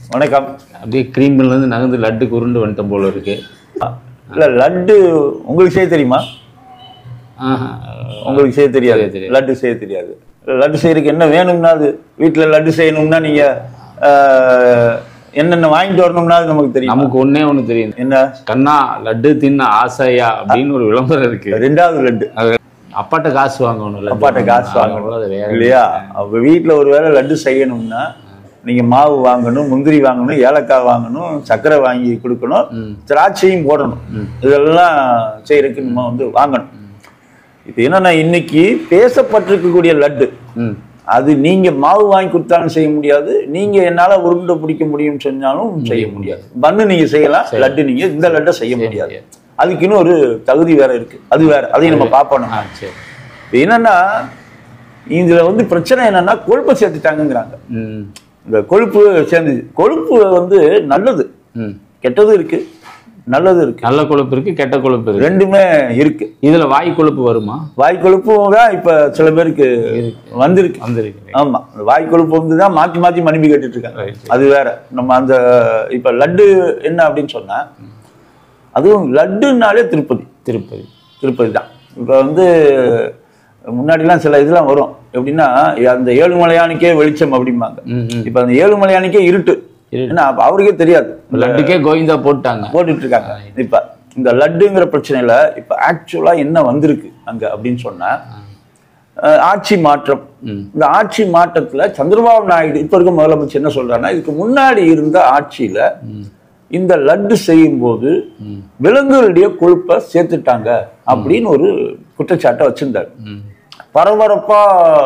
வணக்கம். அப்படியே கிரீம்ல இருந்து நகர்ந்து லட்டுக்கு உருண்டு வந்துட்டோம் போல இருக்கு. இல்ல லட்டு உங்களுக்கு செய்ய தெரியுமா? உங்களுக்கு செய்ய தெரியாது. லட்டு செய்ய தெரியாது. லட்டு செய்யறதுக்கு என்ன வேணும்னா, அது வீட்டுல லட்டு செய்யணும்னா நீங்க என்னென்ன வாங்கிட்டு வரணும்னா அது நமக்கு தெரியும். நமக்கு ஒன்னே ஒண்ணு தெரியும். என்ன? கண்ணா லட்டு தின்ன ஆசையா அப்படின்னு ஒரு விளம்பரம் இருக்கு. ரெண்டாவது லட்டு அப்பாட்ட காசு வாங்கணும். அப்பாட்ட காசு வாங்கணும் இல்லையா? அப்ப வீட்டுல ஒரு வேளை லட்டு செய்யணும்னா நீங்க மாவு வாங்கணும், முந்திரி வாங்கணும், ஏலக்காய் வாங்கணும், சர்க்கரை வாங்கி கொடுக்கணும், திராட்சையும் போடணும். இதெல்லாம் செய்யறதுக்கு நம்ம வாங்கணும். இப்ப என்னன்னா, இன்னைக்கு பேசப்பட்டிருக்கக்கூடிய லட்டு அது நீங்க மாவு வாங்கி கொடுத்தாலும் செய்ய முடியாது, நீங்க என்னால உருண்டை பிடிக்க முடியும்னு சொன்னாலும் செய்ய முடியாது. பண்ணு நீங்க செய்யலாம், லட்டு நீங்க இந்த லட்டை செய்ய முடியாது. அதுக்குன்னு ஒரு தகுதி வேற இருக்கு. அது வேற, அதையும் நம்ம பார்ப்போம். என்னன்னா, இதுல பிரச்சனை என்னன்னா, கொழுப்பை சேர்த்துட்டாங்கிறாங்க. இந்த கொழுப்பு சேர்ந்து, கொழுப்பு நல்லது கெட்டது இருக்கு, நல்லது இருக்கு. நல்ல கொழுப்பு இருக்கு, கெட்ட கொழுப்பு இருக்கு, ரெண்டுமே இருக்கு. இதுல வாய் கொழுப்பு வருமா? வாய் கொழுப்பும் தான் இப்ப சில பேருக்கு வந்திருக்கு. ஆமா, வாய் கொழுப்பு தான் மாத்தி மாத்தி மன்னிப்பு கேட்டுட்டு இருக்காங்க. அது வேற. நம்ம அந்த இப்ப லட்டு என்ன அப்படின்னு சொன்னா, அதுவும் லட்டுனாலே திருப்பதி திருப்பதி திருப்பதி தான். இப்ப முன்னாடிலாம் சில இதெல்லாம் வரும். எப்படின்னா, அந்த ஏழுமலையானுக்கே வெளிச்சம் அப்படிம்பாங்க. இப்ப அந்த ஏழுமலையானுக்கே இருட்டு. ஏன்னா அவருக்கே தெரியாது, லட்டுக்கே கோவிந்தா போட்டுட்டு இருக்காங்க. இப்ப இந்த லட்டுங்கிற பிரச்சனையில இப்ப ஆக்சுவலா என்ன வந்திருக்கு அங்க அப்படின்னு சொன்னா, ஆட்சி மாற்றம். இந்த ஆட்சி மாற்றத்துல சந்திரபாபு நாயுடு இப்ப இருக்க முதலமைச்சர் என்ன சொல்றாருன்னா, இதுக்கு முன்னாடி இருந்த ஆட்சியில இந்த லட்டு செய்யும் போது விலங்குகளுடைய கொழுப்பை சேர்த்துட்டாங்க அப்படின்னு ஒரு குற்றச்சாட்டை வச்சிருந்தாரு. பரபரப்பா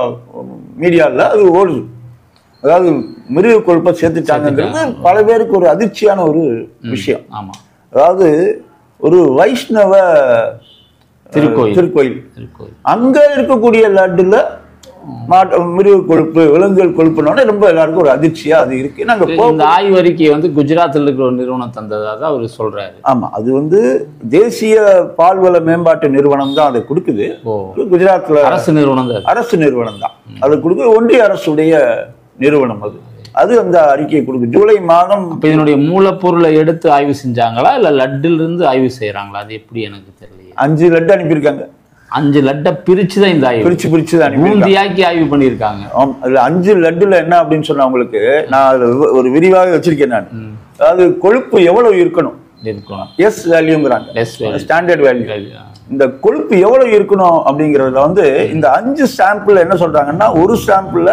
மீடியால அது ஓடுது. அதாவது மிருக கொழுப்பை சேர்த்துட்டாங்கிறது பல பேருக்கு ஒரு அதிர்ச்சியான ஒரு விஷயம். ஆமா, அதாவது ஒரு வைஷ்ணவ திருக்கோயில் அங்க இருக்கக்கூடிய லட்டுல மிருக கொழுப்பு, விலங்குகள் கொழுப்புனோட ரொம்ப எல்லாருக்கும் ஒரு அதிர்ச்சியா அது இருக்கு. நாங்க இந்த ஆய்வறிக்கை குஜராத்தில் இருக்கிற ஒரு நிறுவனம் தந்ததா தான் அவர் சொல்றாரு. ஆமா, அது தேசிய பால்வள மேம்பாட்டு நிறுவனம் தான் அதை கொடுக்குது. குஜராத்ல அரசு நிறுவனம் தான் அதை கொடுக்குது. ஒன்றிய அரசுடைய நிறுவனம் அது அந்த அறிக்கையை கொடுக்குது. ஜூலை மாதம். இதனுடைய மூலப்பொருளை எடுத்து ஆய்வு செஞ்சாங்களா இல்ல லட்டுல இருந்து ஆய்வு செய்யறாங்களா? அது எப்படி எனக்கு தெரியல. 5 லட்டு அனுப்பியிருக்காங்க. 5 லட்டை பிரிச்சுதான் இந்த ஆய்வு பிரிச்சுதான் பூந்தியாக்கி ஆய்வு பண்ணியிருக்காங்க. அதுல 5 லட்டுல என்ன அப்படின்னு சொன்னா, உங்களுக்கு நான் அதுல ஒரு விரிவாக வச்சிருக்கேன் நான். அதாவது கொழுப்பு எவ்வளவு இருக்கணும், எஸ் வேல்யூங்கிறாங்க, ஸ்டாண்டர்ட் வேல்யூ. இந்த கொழுப்பு எவ்வளவு இருக்கணும் அப்படிங்கறதுல இந்த 5 சாம்பிள் என்ன சொல்றாங்கன்னா, ஒரு சாம்பிள்ல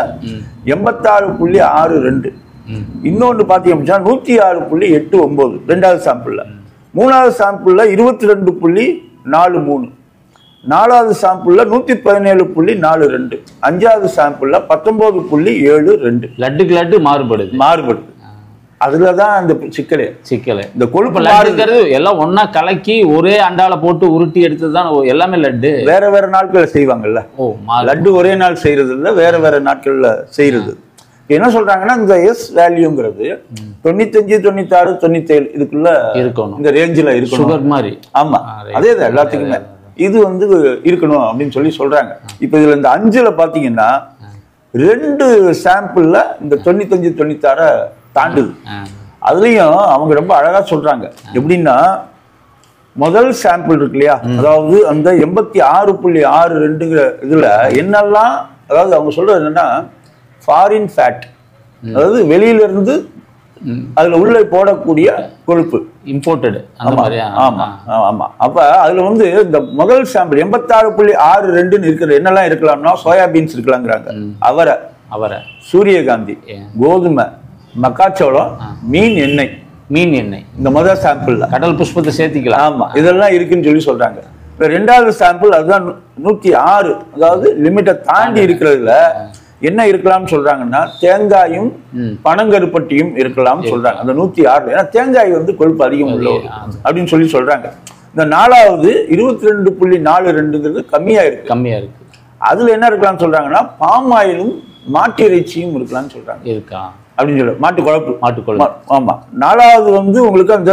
86.62, இன்னொன்னு பாத்தீங்க அப்படின்னா 106.89 ரெண்டாவது சாம்பிள்ல, மூணாவது சாம்பிள்ல 22.43, நாலாவது சாம்பிள்ல 117.42, அஞ்சாவது சாம்பிள்ல 19.72. லட்டுக்கு லட்டு மாறுபடுது. அதுலதான் அந்த சிக்கலே. இந்த கொழுப்பு லட்டுங்கிறது எல்லாம் ஒன்னா கலக்கி ஒரே அண்டால போட்டு உருட்டி எடுத்ததுதான் எல்லாமே லட்டு. வேற வேற நாட்கள்ல செய்வாங்கல்ல. லட்டு ஒரே நாள் செய்யறது இல்ல, வேற வேற நாட்கள்ல செய்யறது. என்ன சொல்றாங்கன்னா, இந்த எஸ் வேல்யூங்கிறது 95, 96, 97 இதுக்குள்ள இருக்கணும். இந்த ரேஞ்சில இருக்கணும். சுகர் மாதிரி. ஆமா, அதேதான் எல்லாத்துக்குமே இது இருக்கணும் அப்படின்னு சொல்லி சொல்றாங்க. இப்ப இதுல இந்த 5ல பாத்தீங்கன்னா 2 சாம்பிள்ல இந்த 95, 96 தாண்டுது. அதுலயும் அவங்க ரொம்ப அழகா சொல்றாங்க. எப்படின்னா, முதல் சாம்பிள் இருக்கு இல்லையா, அதாவது அந்த 86.62ங்கிற இதுல என்னெல்லாம், அதாவது அவங்க சொல்றது என்னன்னா, ஃபாரின் ஃபேட், அதாவது வெளியில இருந்து அதுல உள்ள போடக்கூடிய கொழுப்பு, இம்போர்ட்டட். ஆமா ஆமா. அப்ப அதுல இந்த முதல் சாம்பிள் 86.62 இருக்கிற என்னெல்லாம் இருக்கலாம்னா, சோயாபீன்ஸ் இருக்கலாங்கிறாங்க, அவரை, சூரியகாந்தி, கோதுமை, மக்காச்சோளம், மீன் எண்ணெய், இந்த முதல் சாம்பிள்ல கடல் புஷ்பத்தை சேர்த்திக்கலாம். ஆமா, இதெல்லாம் இருக்குன்னு சொல்லி சொல்றாங்க. இப்ப ரெண்டாவது சாம்பிள் அதுதான் 106, அதாவது லிமிட்டை தாண்டி இருக்கிறதுல என்ன இருக்கலாம்னு சொல்றாங்கன்னா, தேங்காயும் பனங்கருப்பட்டியும் இருக்கலாம் சொல்றாங்க அந்த 106. ஏன்னா தேங்காய் கொழுப்பு அதிகம் உள்ளது அப்படின்னு சொல்லி சொல்றாங்க. இந்த நாலாவது 22.42 கம்மியா இருக்கு. அதுல என்ன இருக்கலாம்னு சொல்றாங்கன்னா, பாம் ஆயிலும் மாட்டு இறைச்சியும் இருக்கலாம்னு சொல்றாங்க. இருக்கா அப்படின்னு சொல்ல, மாட்டு கொழுப்பு. ஆமா, நாலாவது உங்களுக்கு அந்த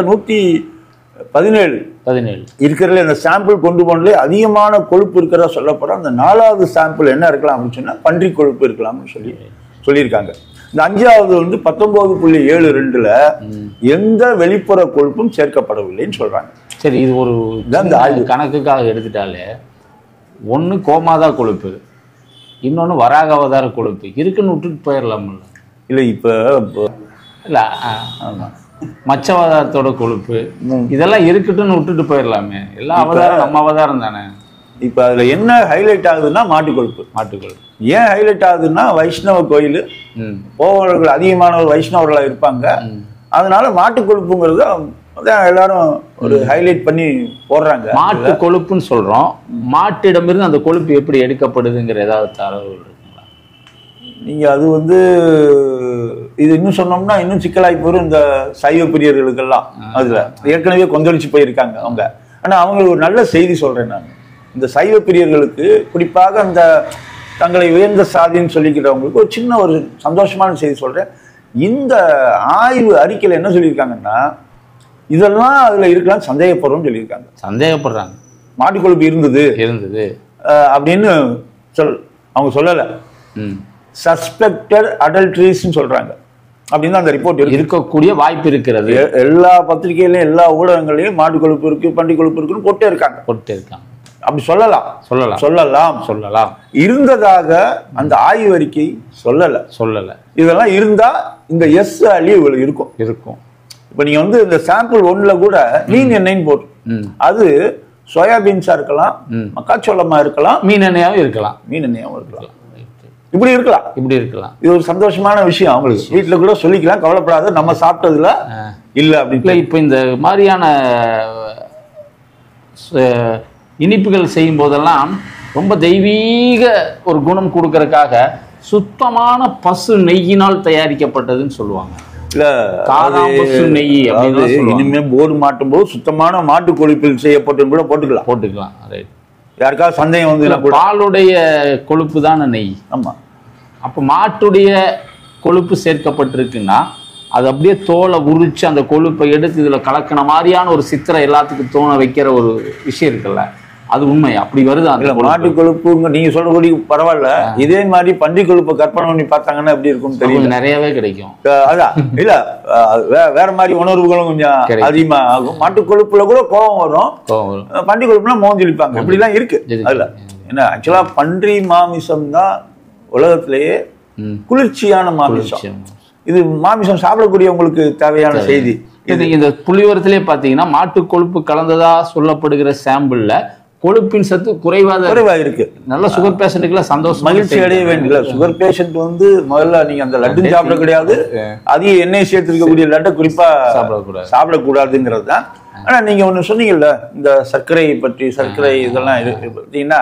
117 இருக்கிறதுல இந்த சாம்பிள் கொண்டு போனதுல அதிகமான கொழுப்பு இருக்கிறதா சொல்லப்படும். அந்த நாலாவது சாம்பிள் என்ன இருக்கலாம் அப்படின்னு சொன்னா, பன்றி கொழுப்பு இருக்கலாம்னு சொல்லியிருக்காங்க. இந்த 5வது வந்து 19.72ல எந்த வெளிப்புற கொழுப்பும் சேர்க்கப்படவில்லைன்னு சொல்றாங்க. சரி, இது ஒரு கணக்குக்காக எடுத்துட்டாலே ஒண்ணு கோமாதா கொழுப்பு, இன்னொன்னு வராக அவதார கொழுப்பு இருக்குன்னு விட்டுட்டு போயிடலாம்ல. இல்ல இப்ப இல்ல மச்சவதாரத்தோட கொழுப்பு இதெல்லாம் இருக்கட்டும்னு விட்டுட்டு போயிடலாமே. எல்லா அவதாரம் நம்ம அவதாரம் தானே. இப்ப அதுல என்ன ஹைலைட் ஆகுதுன்னா மாட்டுக்கொழுப்பு. மாட்டுக்கொழுப்பு ஏன் ஹைலைட் ஆகுதுன்னா வைஷ்ணவ கோயில் போவர்கள் அதிகமானவர் வைஷ்ணவர்களா இருப்பாங்க. அதனால மாட்டுக்கொழுப்புங்கிறது எல்லாரும் ஒரு ஹைலைட் பண்ணி போடுறாங்க. மாட்டு கொழுப்புன்னு சொல்றோம். மாட்டிடமிருந்து அந்த கொழுப்பு எப்படி எடுக்கப்படுதுங்கிற ஏதாவது தரவு இருக்குங்களா? நீங்க அது வந்து இது இன்னும் சொன்னோம்னா இன்னும் சிக்கலாகி போயிடும் இந்த சைவ பிரியர்களுக்கெல்லாம். அதுல ஏற்கனவே கொந்தளிச்சு போயிருக்காங்க அவங்க. ஆனா அவங்களுக்கு ஒரு நல்ல செய்தி சொல்றேன் நான். இந்த சைவ பிரியர்களுக்கு குறிப்பாக அந்த தங்களை உயர்ந்த சாதின்னு சொல்லிக்கிறவங்களுக்கு ஒரு சின்ன ஒரு சந்தோஷமான செய்தி சொல்றேன். இந்த ஆய்வு அறிக்கையில என்ன சொல்லியிருக்காங்கன்னா, இதெல்லாம் அதுல இருக்கலாம் சந்தேகப்படுறோம் சொல்லியிருக்காங்க. சந்தேகப்படுறாங்க மாட்டுக்கொழுப்பு இருந்தது அப்படின்னு அவங்க சொல்லல. சஸ்பெக்டட் அடல்ட்ரீஸ்ன்னு சொல்றாங்க அப்படின்னு அந்த ரிப்போர்ட் இருக்கக்கூடிய வாய்ப்பு இருக்கிறது. எல்லா பத்திரிகையிலும் எல்லா ஊடகங்களையும் மாட்டுக்கொழுப்பு இருக்கு பண்டி கொழுப்பு இருக்குன்னு போட்டே இருக்காங்க. அப்படி சொல்லலாம் இருந்ததாக அந்த ஆய்வு அறிக்கை சொல்லல. இதெல்லாம் இருந்தா இந்த எஸ் வேல்யூ இவ்வளவு இருக்கும். இப்ப நீங்க வந்து இந்த சாம்பிள் 1ல கூட மீன் எண்ணெய்ன்னு போட்டு அது சோயாபீன்ஸா இருக்கலாம், மக்காச்சோளமா இருக்கலாம், மீன் எண்ணெயாவும் இருக்கலாம். இப்படி இருக்கலாம். இது ஒரு சந்தோஷமான விஷயம். அவங்களுக்கு வீட்டுல கூட சொல்லிக்கலாம், கவலைப்படாத நம்ம சாப்பிட்டதுல இல்ல அப்படின்னு. இப்ப இந்த மாதிரியான இனிப்புகள் செய்யும் போதெல்லாம் ரொம்ப தெய்வீக ஒரு குணம் கொடுக்கறதுக்காக சுத்தமான பசு நெய்யினால் தயாரிக்கப்பட்டதுன்னு சொல்லுவாங்க. இனிமே போர்டு மாட்டும் போது சுத்தமான மாட்டு கொழுப்பில் செய்யப்பட்டு கூட போட்டுக்கலாம். யாருக்காவது சந்தேகம் வந்து பாலுடைய கொழுப்பு தானே நெய். ஆமா. அப்ப மாட்டுடைய கொழுப்பு சேர்க்கப்பட்டிருக்குன்னா அது அப்படியே தோலை உரிச்சு அந்த கொழுப்பை எடுத்து இதுல கலக்கின மாதிரியான ஒரு சித்திரை எல்லாத்துக்கும் தோண வைக்கிற ஒரு விஷயம் இருக்குல்ல, அது உண்மை. அப்படி வருது அந்த மாட்டு கொழுப்பு நீங்க சொல்றபடி பரவாயில்ல. இதே மாதிரி பன்றி கொழுப்பை கற்பனை பண்ணி பார்த்தாங்கன்னா எப்படி இருக்கும்னு தெரியும். நிறையவே கிடைக்கும். அதான் இல்ல வேற மாதிரி உணர்வுகளும் கொஞ்சம் அதிகமா ஆகும். மாட்டு கொழுப்புல கூட கோபம் வரும். பன்றி கொழுப்புனா மோஞ்சொலிப்பாங்க. இப்படி எல்லாம் இருக்கு. அதுல என்ன ஆக்சுவலா பன்றி மாமிசம் தான் உலகத்திலேயே குளிர்ச்சியான மாமிசம். இது மாமிசம் சாப்பிடக்கூடியவங்களுக்கு தேவையான செய்தி. இந்த புள்ளிவரத்திலே பாத்தீங்கன்னா மாட்டு கொழுப்பு கலந்ததா சொல்லப்படுகிற சாம்பிள்ல கொழுப்பின் சத்து குறைவா இருக்கு. நல்ல சுகர் பேஷண்ட்டுக்குலாம் சந்தோஷம், மகிழ்ச்சி அடைய வேண்டிய. சுகர் பேஷண்ட் வந்து முதல்ல நீங்க அந்த லட்டு சாப்பிட கிடையாது, அதிக எண்ணெய் சேர்த்திருக்கக்கூடிய லட்டை குறிப்பா சாப்பிடக்கூடாதுங்கிறது தான். ஆனா நீங்க ஒண்ணு சொன்னீங்கல்ல, இந்த சர்க்கரை பற்றி, சர்க்கரை இதெல்லாம் பார்த்தீங்கன்னா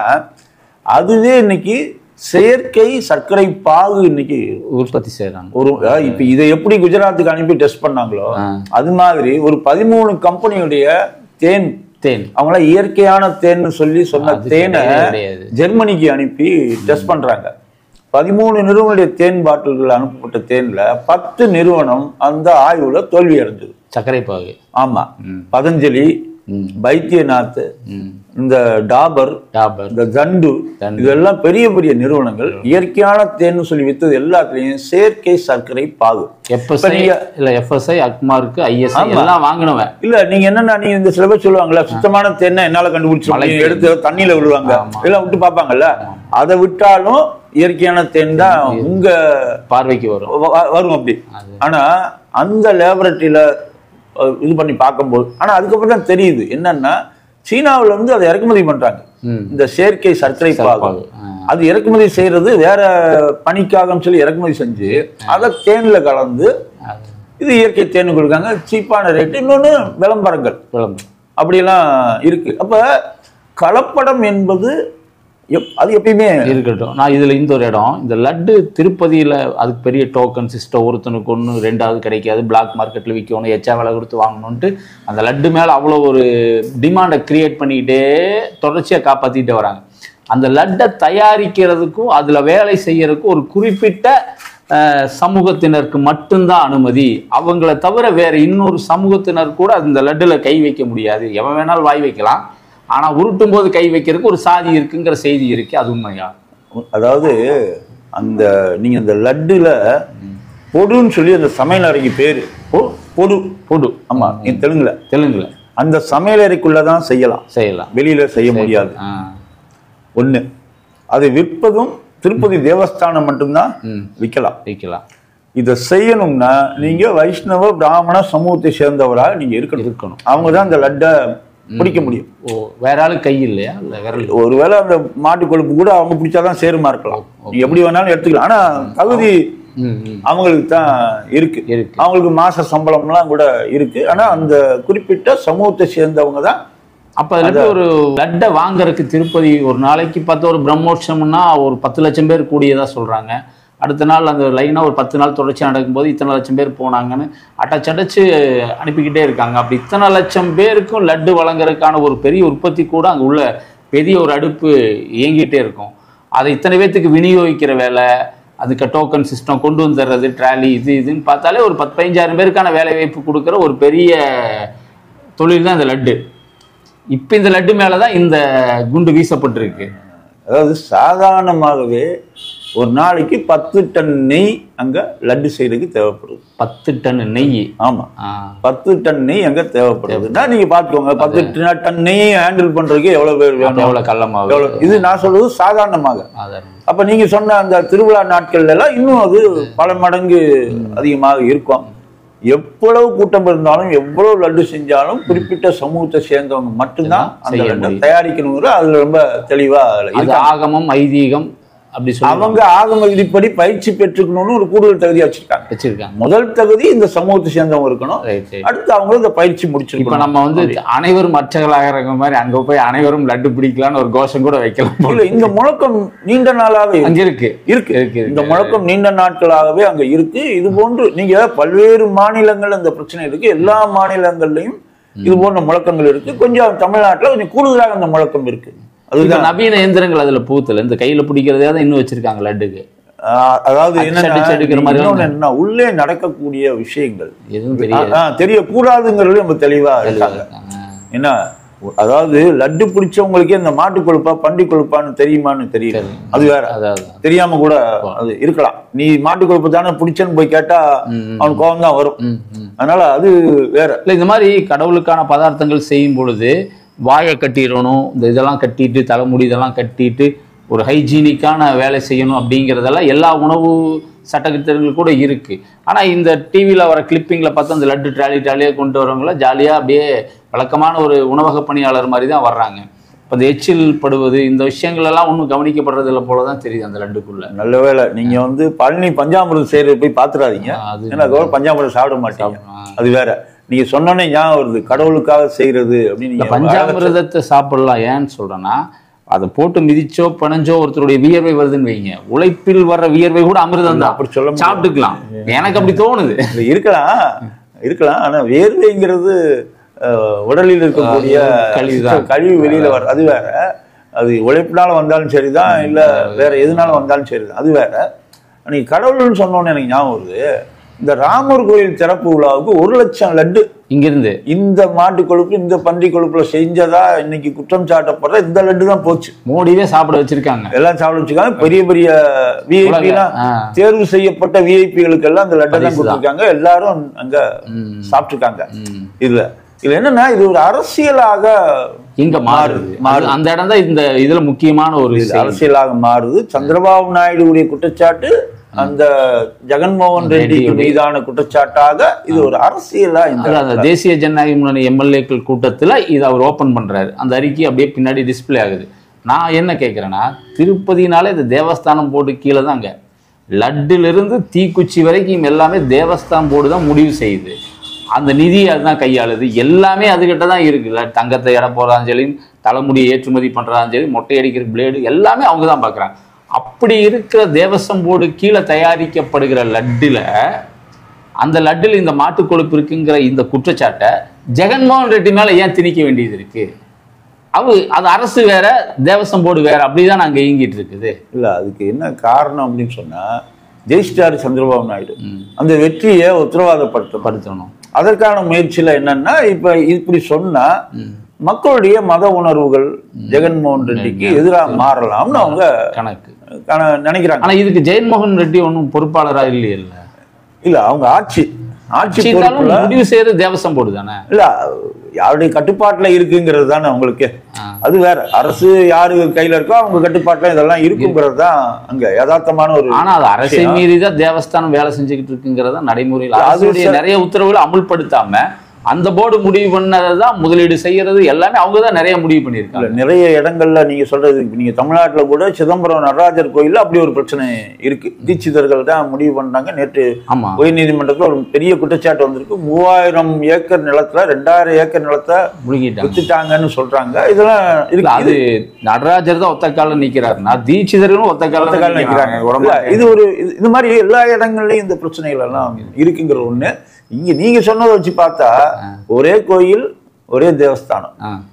அதுவே இன்னைக்கு செயற்கை சர்க்கரை பாகு இன்னைக்கு உற்பத்தி செய்யறாங்க. இப்ப இதை எப்படி குஜராத்துக்கு அனுப்பி டெஸ்ட் பண்ணாங்களோ அது மாதிரி ஒரு 13 கம்பெனியுடைய தேன் அவங்கள இயற்கையான தேன்னு சொல்லி சொன்ன தேனை ஜெர்மனிக்கு அனுப்பி டெஸ்ட் பண்றாங்க. 13 நிறுவனுடைய தேன் பாட்டில்கள் அனுப்பப்பட்ட தேன்ல 10 நிறுவனம் அந்த ஆய்வுல தோல்வி அடைஞ்சது. சர்க்கரை பாகு. ஆமா. பதஞ்சலி, பைத்தியநாத், இந்த டாபர், இந்த தண்டு, இதெல்லாம் பெரிய பெரிய நிறுவனங்கள் இயற்கையான தேன்னு சொல்லி வித்தது எல்லாத்துலயும் செயற்கை சர்க்கரை பாகு. எஃப்எஸ்ஐ, அக்மார்க், ஐஎஸ்ஐ எல்லாம் வாங்கினவன் இல்ல. நீங்க என்னன்னா நீங்க இந்த சில பேர் சொல்லுவாங்கல்ல, சுத்தமான தேனை என்னால கண்டுபிடிச்சு எடுத்து தண்ணியில விடுவாங்க, எல்லாம் விட்டு பார்ப்பாங்கல்ல. அதை விட்டாலும் இயற்கையான தேன் தான் உங்க பார்வைக்கு வரும் அப்படி. ஆனா அந்த லேபரட்டரியில இது பண்ணி பார்க்கும்போது, ஆனா அதுக்கப்புறம் தான் தெரியுது என்னன்னா சீனாவில வந்து அதை இறக்குமதி பண்றாங்க. இந்த செயற்கை சர்க்கரை பாகு அது இறக்குமதி செய்யறது வேற பணிக்காக சொல்லி இறக்குமதி செஞ்சு அதை தேன்ல கலந்து இது இயற்கை தேன் கொடுக்காங்க, சீப்பான ரேட்டு. இன்னொன்னு விளம்பரங்கள் அப்படியெல்லாம் இருக்கு. அப்ப கலப்படம் என்பது அது எப்பயுமே இருக்கட்டும். நான் இதுல இந்த ஒரு இடம், இந்த லட்டு திருப்பதியில அதுக்கு பெரிய டோக்கன் சிஸ்டம், ஒருத்தனுக்கு ஒன்று 2வது கிடைக்காது, பிளாக் மார்க்கெட்ல விற்கணும், எச்சா விலை கொடுத்து வாங்கணும்ட்டு அந்த லட்டு மேல அவ்வளோ ஒரு டிமாண்டை கிரியேட் பண்ணிக்கிட்டே தொடர்ச்சியா காப்பாத்திக்கிட்டே வராங்க. அந்த லட்டை தயாரிக்கிறதுக்கும் அதுல வேலை செய்யறதுக்கும் ஒரு குறிப்பிட்ட சமூகத்தினருக்கு மட்டும்தான் அனுமதி. அவங்கள தவிர வேற இன்னொரு சமூகத்தினர் கூட அந்த லட்டுல கை வைக்க முடியாது. எவன் வேணாலும் வாய் வைக்கலாம், ஆனா உருட்டும் போது கை வைக்கிறதுக்கு ஒரு சாதி இருக்குங்கிற செய்தி இருக்கு. அது உண்மையா? அதாவது அந்த நீங்க அந்த லட்டுல பொடுன்னு சொல்லி அந்த சமையல் அறைக்கு பேரு. பொடு பொடு. ஆமா, தெலுங்குல அந்த சமையலறைக்குள்ளதான் செய்யலாம், வெளியில செய்ய முடியாது. ஒண்ணு, அதை விற்பதும் திருப்பதி தேவஸ்தானம் மட்டும்தான் விற்கலாம். இதை செய்யணும்னா நீங்க வைஷ்ணவ பிராமண சமூகத்தை சேர்ந்தவராக நீங்க இருக்கணும். அவங்கதான் அந்த லட்டை பிடிக்க முடியும். வேற ஆளு கை இல்லையா? ஒருவேளை அந்த மாட்டு கொழுப்பு கூட அவங்க பிடிச்சாதான் சேருமா இருக்கலாம். நீங்க எப்படி வேணாலும் எடுத்துக்கலாம். ஆனா தகுதி அவங்களுக்கு தான் இருக்கு. அவங்களுக்கு மாச சம்பளம்லாம் கூட இருக்கு. ஆனா அந்த குறிப்பிட்ட சமூகத்தை சேர்ந்தவங்க தான். அப்ப ஒரு லட்டை வாங்குறதுக்கு திருப்பதி ஒரு நாளைக்கு ஒரு பிரம்மோற்சவம்னா ஒரு 10 லட்சம் பேர் கூடியதா சொல்றாங்க. அடுத்த நாள் அந்த லைனா ஒரு 10 நாள் தொடர்ச்சியாக நடக்கும்போது இத்தனை லட்சம் பேர் போனாங்கன்னு அட்டச்சடைச்சு அனுப்பிக்கிட்டே இருக்காங்க. அப்படி இத்தனை லட்சம் பேருக்கும் லட்டு வழங்குறதுக்கான ஒரு பெரிய உற்பத்தி கூட அங்கே உள்ள பெரிய ஒரு அடுப்பு இயங்கிட்டே இருக்கும். அதை இத்தனை பேர்த்துக்கு விநியோகிக்கிற வேலை, அதுக்கு டோக்கன் சிஸ்டம் கொண்டு வந்துடுறது, ட்ராலி, இதுன்னு பார்த்தாலே ஒரு 10-15 பேருக்கான வேலை வாய்ப்பு கொடுக்குற ஒரு பெரிய தொழில் தான் இந்த லட்டு. இப்போ இந்த லட்டு மேலே தான் இந்த குண்டு வீசப்பட்டிருக்கு. அதாவது சாதாரணமாகவே ஒரு நாளைக்கு 10 டன் நெய் அங்க லட்டு செய்யறதுக்கு தேவைப்படுது. 10 டன் நெய்? ஆமா, 10 டன் நெய் அங்க தேவைப்படுதுன்னா நீங்க பாத்துக்கோங்க. 10 டன் நெய் ஹேண்டில் பண்றதுக்கு எவ்வளவு பேர் வேணும், எவ்வளவு கள்ளமாக. இது நான் சொல்றது சாதாரணமாக. அப்ப நீங்க சொன்ன அந்த திருவிழா நாட்கள்ல எல்லாம் இன்னும் அது பல மடங்கு அதிகமாக இருக்கும். எவ்வளவு கூட்டம் இருந்தாலும் எவ்வளவு லட்டு செஞ்சாலும் குறிப்பிட்ட சமூகத்தை சேர்ந்தவங்க மட்டும்தான் அந்த லட்டை தயாரிக்கணுங்கிற அதுல ரொம்ப தெளிவா ஆகமம் ஐதீகம் அப்படி அவங்க ஆகம விதிப்படி பயிற்சி பெற்றுக்கணும்னு ஒரு கூடுதல் தகுதியா வச்சிருக்காங்க. முதல் தகுதி இந்த சமூகத்தை சேர்ந்தவங்க இருக்கணும். அடுத்து அவங்களும் இந்த பயிற்சி முடிச்சிருக்கணும். நம்ம அனைவரும் மற்றவர்களாக இருக்கிற மாதிரி அங்க போய் அனைவரும் லட்டு பிடிக்கலாம்னு ஒரு கோஷம் கூட வைக்கலாம். இல்ல, இந்த முழக்கம் நீண்ட நாளாவே அங்க இருக்கு. இந்த முழக்கம் நீண்ட நாட்களாகவே அங்க இருக்கு. இது போன்று நீங்க பல்வேறு மாநிலங்கள் இந்த பிரச்சனை இருக்கு. எல்லா மாநிலங்கள்லயும் இது போன்ற முழக்கங்கள் இருக்கு. கொஞ்சம் தமிழ்நாட்டுல கொஞ்சம் கூடுதலாக அந்த முழக்கம் இருக்கு. அதுதான் நவீன இயந்திரங்கள் அதுல பூத்துல இந்த கையில பிடிக்கிறதே தான் இன்னும் வச்சிருக்காங்க லட்டுக்கு. அதாவது என்ன உள்ளே நடக்கக்கூடிய விஷயங்கள் எதுவும் தெரியக்கூடாதுங்கிறது நம்ம தெளிவா இருக்காங்க. என்ன, அதாவது லட்டு பிடிச்சவங்களுக்கே இந்த மாட்டு கொழுப்பா பண்டி கொழுப்பான்னு தெரியுமான்னு தெரியல. அது வேற, தெரியாம கூட அது இருக்கலாம். நீ மாட்டு கொழுப்பு தானே பிடிச்சன்னு போய் கேட்டா அவனுக்கு கோபம் தான் வரும். அதனால அது வேற. இல்ல, இந்த மாதிரி கடவுளுக்கான பதார்த்தங்கள் செய்யும் பொழுது வாயை கட்டிடணும், இந்த இதெல்லாம் கட்டிட்டு தலைமுடி இதெல்லாம் கட்டிட்டு ஒரு ஹைஜீனிக்கான வேலை செய்யணும் அப்படிங்கிறதெல்லாம் எல்லா உணவு சட்டத்திட்டங்கள் கூட இருக்கு. ஆனால் இந்த டிவியில் வர கிளிப்பிங்கில் பார்த்து அந்த லட்டு ட்ராலியாக கொண்டு வரவங்கள ஜாலியாக அப்படியே வழக்கமான ஒரு உணவக பணியாளர் மாதிரி தான் வர்றாங்க. இப்போ இந்த எச்சில் படுவது இந்த விஷயங்கள் எல்லாம் ஒன்றும் கவனிக்கப்படுறதில்ல போல தான் தெரியுது அந்த லட்டுக்குள்ள. நல்ல வேலை நீங்கள் பழனி பஞ்சாமிரதம் செய்யறது போய் பார்த்துடாதீங்க. ஏன்னா பஞ்சாமிரதம் சாப்பிட மாட்டாங்க, அது வேற. நீங்க சொன்னோன்னே ஞாபகம் வருது, கடவுளுக்காக செய்யறது அப்படின்னு. பஞ்சாமிரதத்தை சாப்பிடலாம். ஏன்னு சொல்றேன்னா அதை போட்டு மிதிச்சோ பனஞ்சோ ஒருத்தருடைய வியர்வை வருதுன்னு வைங்க, உழைப்பில் வர்ற வியர்வை கூட அமிர்தம் தான், அப்படி சொல்ல சாப்பிட்டுக்கலாம். எனக்கு அப்படி தோணுது. இருக்கலாம். ஆனா வேர்வைங்கிறது உடலில் இருக்கக்கூடிய கழிவு வெளியில வர, அது வேற. அது உழைப்பினால வந்தாலும் சரிதான், இல்ல வேற எதுனால வந்தாலும் சரிதான், அது வேற. நீங்க கடவுள்னு சொன்னோன்னு எனக்கு ஞாபகம் வருது, இந்த ராமர் கோயில் திறப்பு விழாவுக்கு 1 லட்சம் லட்டு இங்கிருந்து இந்த மாட்டு கொழுப்பு இந்த பன்றி கொழுப்புல செஞ்சதா இன்னைக்கு குற்றம் சாட்டப்படுற இந்த லட்டு தான் போச்சு. மோடியே சாப்பிட வச்சிருக்காங்க, எல்லாம் சாப்பிட வச்சிருக்காங்க. பெரிய பெரிய விஐபி எல்லாம் தேர்வு செய்யப்பட்ட விஐபிகளுக்கு எல்லாம் அந்த லட்டை தான் கொடுத்துருக்காங்க. எல்லாரும் அங்க சாப்பிட்டுருக்காங்க. இதுல என்னன்னா இது ஒரு அரசியலாக இங்க மாறுது. அந்த இடம் தான் இந்த இதுல முக்கியமான ஒரு அரசியலாக மாறுது. சந்திரபாபு நாயுடுடைய குற்றச்சாட்டு அந்த ஜெகன்மோகன் ரெட்டி மீதான குற்றச்சாட்டாக இது ஒரு அரசியலா இந்த தேசிய ஜனநாயக முன்னணி எம்எல்ஏக்கள் கூட்டத்துல இதை அவர் ஓபன் பண்றாரு. அந்த அறிக்கை அப்படியே பின்னாடி டிஸ்பிளே ஆகுது. நான் என்ன கேட்கிறேன்னா, திருப்பதினாலே இந்த தேவஸ்தானம் போர்டு கீழே தாங்க, லட்டுல இருந்து தீக்குச்சி வரைக்கும் எல்லாமே தேவஸ்தானம் போர்டு தான் முடிவு செய்யுது. அந்த நிதி அதுதான் கையாளுது, எல்லாமே அதுகிட்ட தான் இருக்குல்ல. தங்கத்தை எடை போடுறதாலும் சரி, தலைமுடியை ஏற்றுமதி பண்றதாலும் சரி, மொட்டை அடிக்கிற பிளேடு எல்லாமே அவங்க தான் பார்க்குறாங்க. அப்படி இருக்கிற தேவஸ்தானம் போர்டு கீழே தயாரிக்கப்படுகிற லட்டுல, அந்த லட்டுல இந்த மாட்டு கொழுப்பு இருக்குங்கிற இந்த குற்றச்சாட்டை ஜெகன்மோகன் ரெட்டி மேல ஏன் திணிக்க வேண்டியது இருக்கு? அது அரசு வேற, தேவஸ்தானம் போர்டு வேற, அப்படிதான் அங்க இயங்கிட்டு இருக்குது. இல்ல, அதுக்கு என்ன காரணம் அப்படின்னு சொன்னா, ஜெயிச்சிட்டாரு சந்திரபாபு நாயுடு, அந்த வெற்றியை உத்தரவாதப்படுத்தணும். அதற்கான முயற்சியில என்னன்னா, இப்ப இப்படி சொன்னா மக்களுடைய மத உணர்வுகள் ஜெகன்மோகன் ரெட்டிக்கு எதிராக மாறலாம்னு அவங்க கணக்கு நினைக்கிறாங்க. ஆனா இதுக்கு ஜெகன்மோகன் ரெட்டி ஒன்றும் பொறுப்பாளராக இல்லையில்ல. இல்ல அவங்க ஆட்சி முடிவு செய்யறது தேவஸ்வம் போர்டு தானே. இல்ல யாருடைய கட்டுப்பாட்டுல இருக்குங்கிறது தானே உங்களுக்கு. அது வேற, அரசு யாரு கையில இருக்கோ அவங்க கட்டுப்பாட்டுல இதெல்லாம் இருக்குங்கிறது தான் அங்க யதார்த்தமான ஒரு. ஆனா அது அரசை மீறிதான் தேவஸ்தானம் வேலை செஞ்சுக்கிட்டு இருக்குங்கிறத நடைமுறையில் அதனுடைய நிறைய உத்தரவுகளை அமுல்படுத்தாம அந்த போர்டு முடிவு பண்ணதான் முதலீடு செய்யறது எல்லாமே அவங்க தான் நிறைய முடிவு பண்ணியிருக்காங்க. நிறைய இடங்கள்ல நீங்க சொல்றது, நீங்க தமிழ்நாட்டுல கூட சிதம்பரம் நடராஜர் கோயில்ல அப்படி ஒரு பிரச்சனை இருக்கு. தீட்சிதர்கள் தான் முடிவு பண்ணாங்க. நேற்று உயர் நீதிமன்றத்துல ஒரு பெரிய குற்றச்சாட்டு வந்திருக்கு. 3000 ஏக்கர் நிலத்துல 2000 ஏக்கர் நிலத்தை வித்துட்டாங்கன்னு சொல்றாங்க. இதெல்லாம் இருக்கு. அது நடராஜர் தான் ஒத்த கால நிக்கிறாருன்னா தீட்சிதர்களும் ஒத்த கால நிக்கிறாங்க. இது ஒரு இது மாதிரி எல்லா இடங்கள்லயும் இந்த பிரச்சனைகள் எல்லாம் இருக்குங்கிற ஒண்ணு. இங்க நீங்க சொன்னதை வச்சு பார்த்தா ஒரே கோயில் ஒரே தேவஸ்தானம்,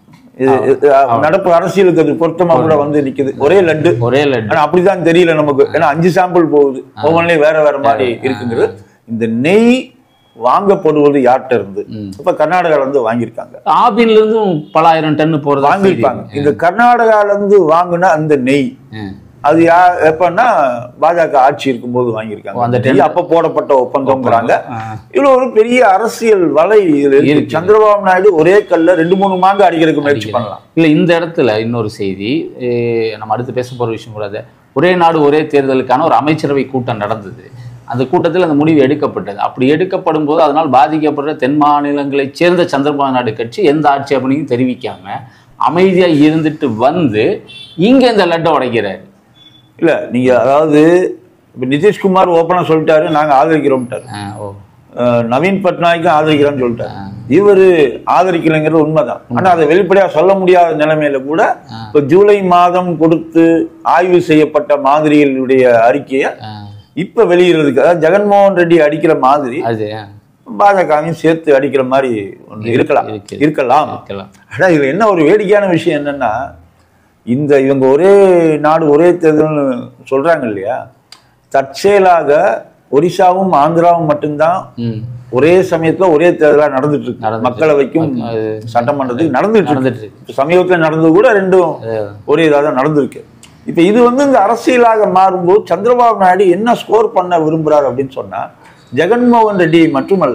நடப்பு அரசியலுக்கு அது பொருத்தமா கூட வந்து நிக்குது. ஒரே லட்டு. ஆனா அப்படிதான் தெரியல நமக்கு. ஏன்னா 5 சாம்பிள் போகுது, ஒவ்வொன்றையும் வேற வேற மாதிரி இருக்குங்கிறது. இந்த நெய் வாங்கப்படுவது யார்கிட்ட இருந்து? இப்ப கர்நாடகால இருந்து வாங்கியிருக்காங்க. ஆபின்ல இருந்தும் பல ஆயிரம் டன் போறது வாங்கிருப்பாங்க. இந்த கர்நாடகால இருந்து வாங்கின அந்த நெய் அது எப்பன்னா பாஜக ஆட்சி இருக்கும்போது வாங்கியிருக்காங்க. அப்ப போடப்பட்ட ஒப்பந்தம்ங்கிறாங்க. இதுல ஒரு பெரிய அரசியல் வலை சந்திரபாபு நாயுடு ஒரே கல்ல 2-3 மாங்க அடிக்கிறதுக்கு முயற்சி பண்ணலாம். இல்ல இந்த இடத்துல இன்னொரு செய்தி நம்ம அடுத்து பேச போற விஷயம் கூடாது. ஒரே நாடு ஒரே தேர்தலுக்கான ஒரு அமைச்சரவை கூட்டம் நடந்தது. அந்த கூட்டத்தில் அந்த முடிவு எடுக்கப்பட்டது. அப்படி எடுக்கப்படும் போது அதனால் பாதிக்கப்படுற தென் மாநிலங்களை சேர்ந்த சந்திரபாபு நாயுடு கட்சி எந்த ஆட்சேபனையும் தெரிவிக்காம அமைதியா இருந்துட்டு வந்து இங்க இந்த லட்டை உடைக்கிறாரு. இல்ல நீங்க அதாவது இப்ப நிதிஷ்குமார் ஓப்பனா சொல்லிட்டாரு, நாங்க ஆதரிக்கிறோம்ட்டாரு. நவீன் பட்நாயக்கும் ஆதரிக்கிறோம்னு சொல்லிட்டாரு. இவரு ஆதரிக்கலைங்கிறது உண்மைதான். ஆனா அதை வெளிப்படையா சொல்ல முடியாத நிலைமையில கூட இப்ப ஜூலை மாதம் கொடுத்து ஆய்வு செய்யப்பட்ட மாதிரிகளுடைய அறிக்கையை இப்ப வெளியிடுறதுக்கு, அதாவது ஜெகன்மோகன் ரெட்டி அடிக்கிற மாதிரி பாஜகவையும் சேர்த்து அடிக்கிற மாதிரி ஒன்று இருக்கலாம். ஆனா இதுல என்ன ஒரு வேடிக்கையான விஷயம் என்னன்னா, இவங்க ஒரே நாடு ஒரே தேர்தல்னு சொல்றாங்க இல்லையா, தற்செயலாக ஒரிசாவும் ஆந்திராவும் மட்டும்தான் ஒரே சமயத்துல ஒரே தேர்தலா நடந்துட்டு இருக்கு. மக்களவைக்கும் சட்டமன்றத்துக்கு நடந்துட்டு இருக்கு. சமீபத்தில் நடந்தது கூட ரெண்டும் ஒரே இதாக தான் நடந்திருக்கு. இப்ப இது இந்த அரசியலாக மாறும்போது சந்திரபாபு நாயுடு என்ன ஸ்கோர் பண்ண விரும்புறாரு அப்படின்னு சொன்னா, ஜெகன்மோகன் ரெட்டியை மட்டுமல்ல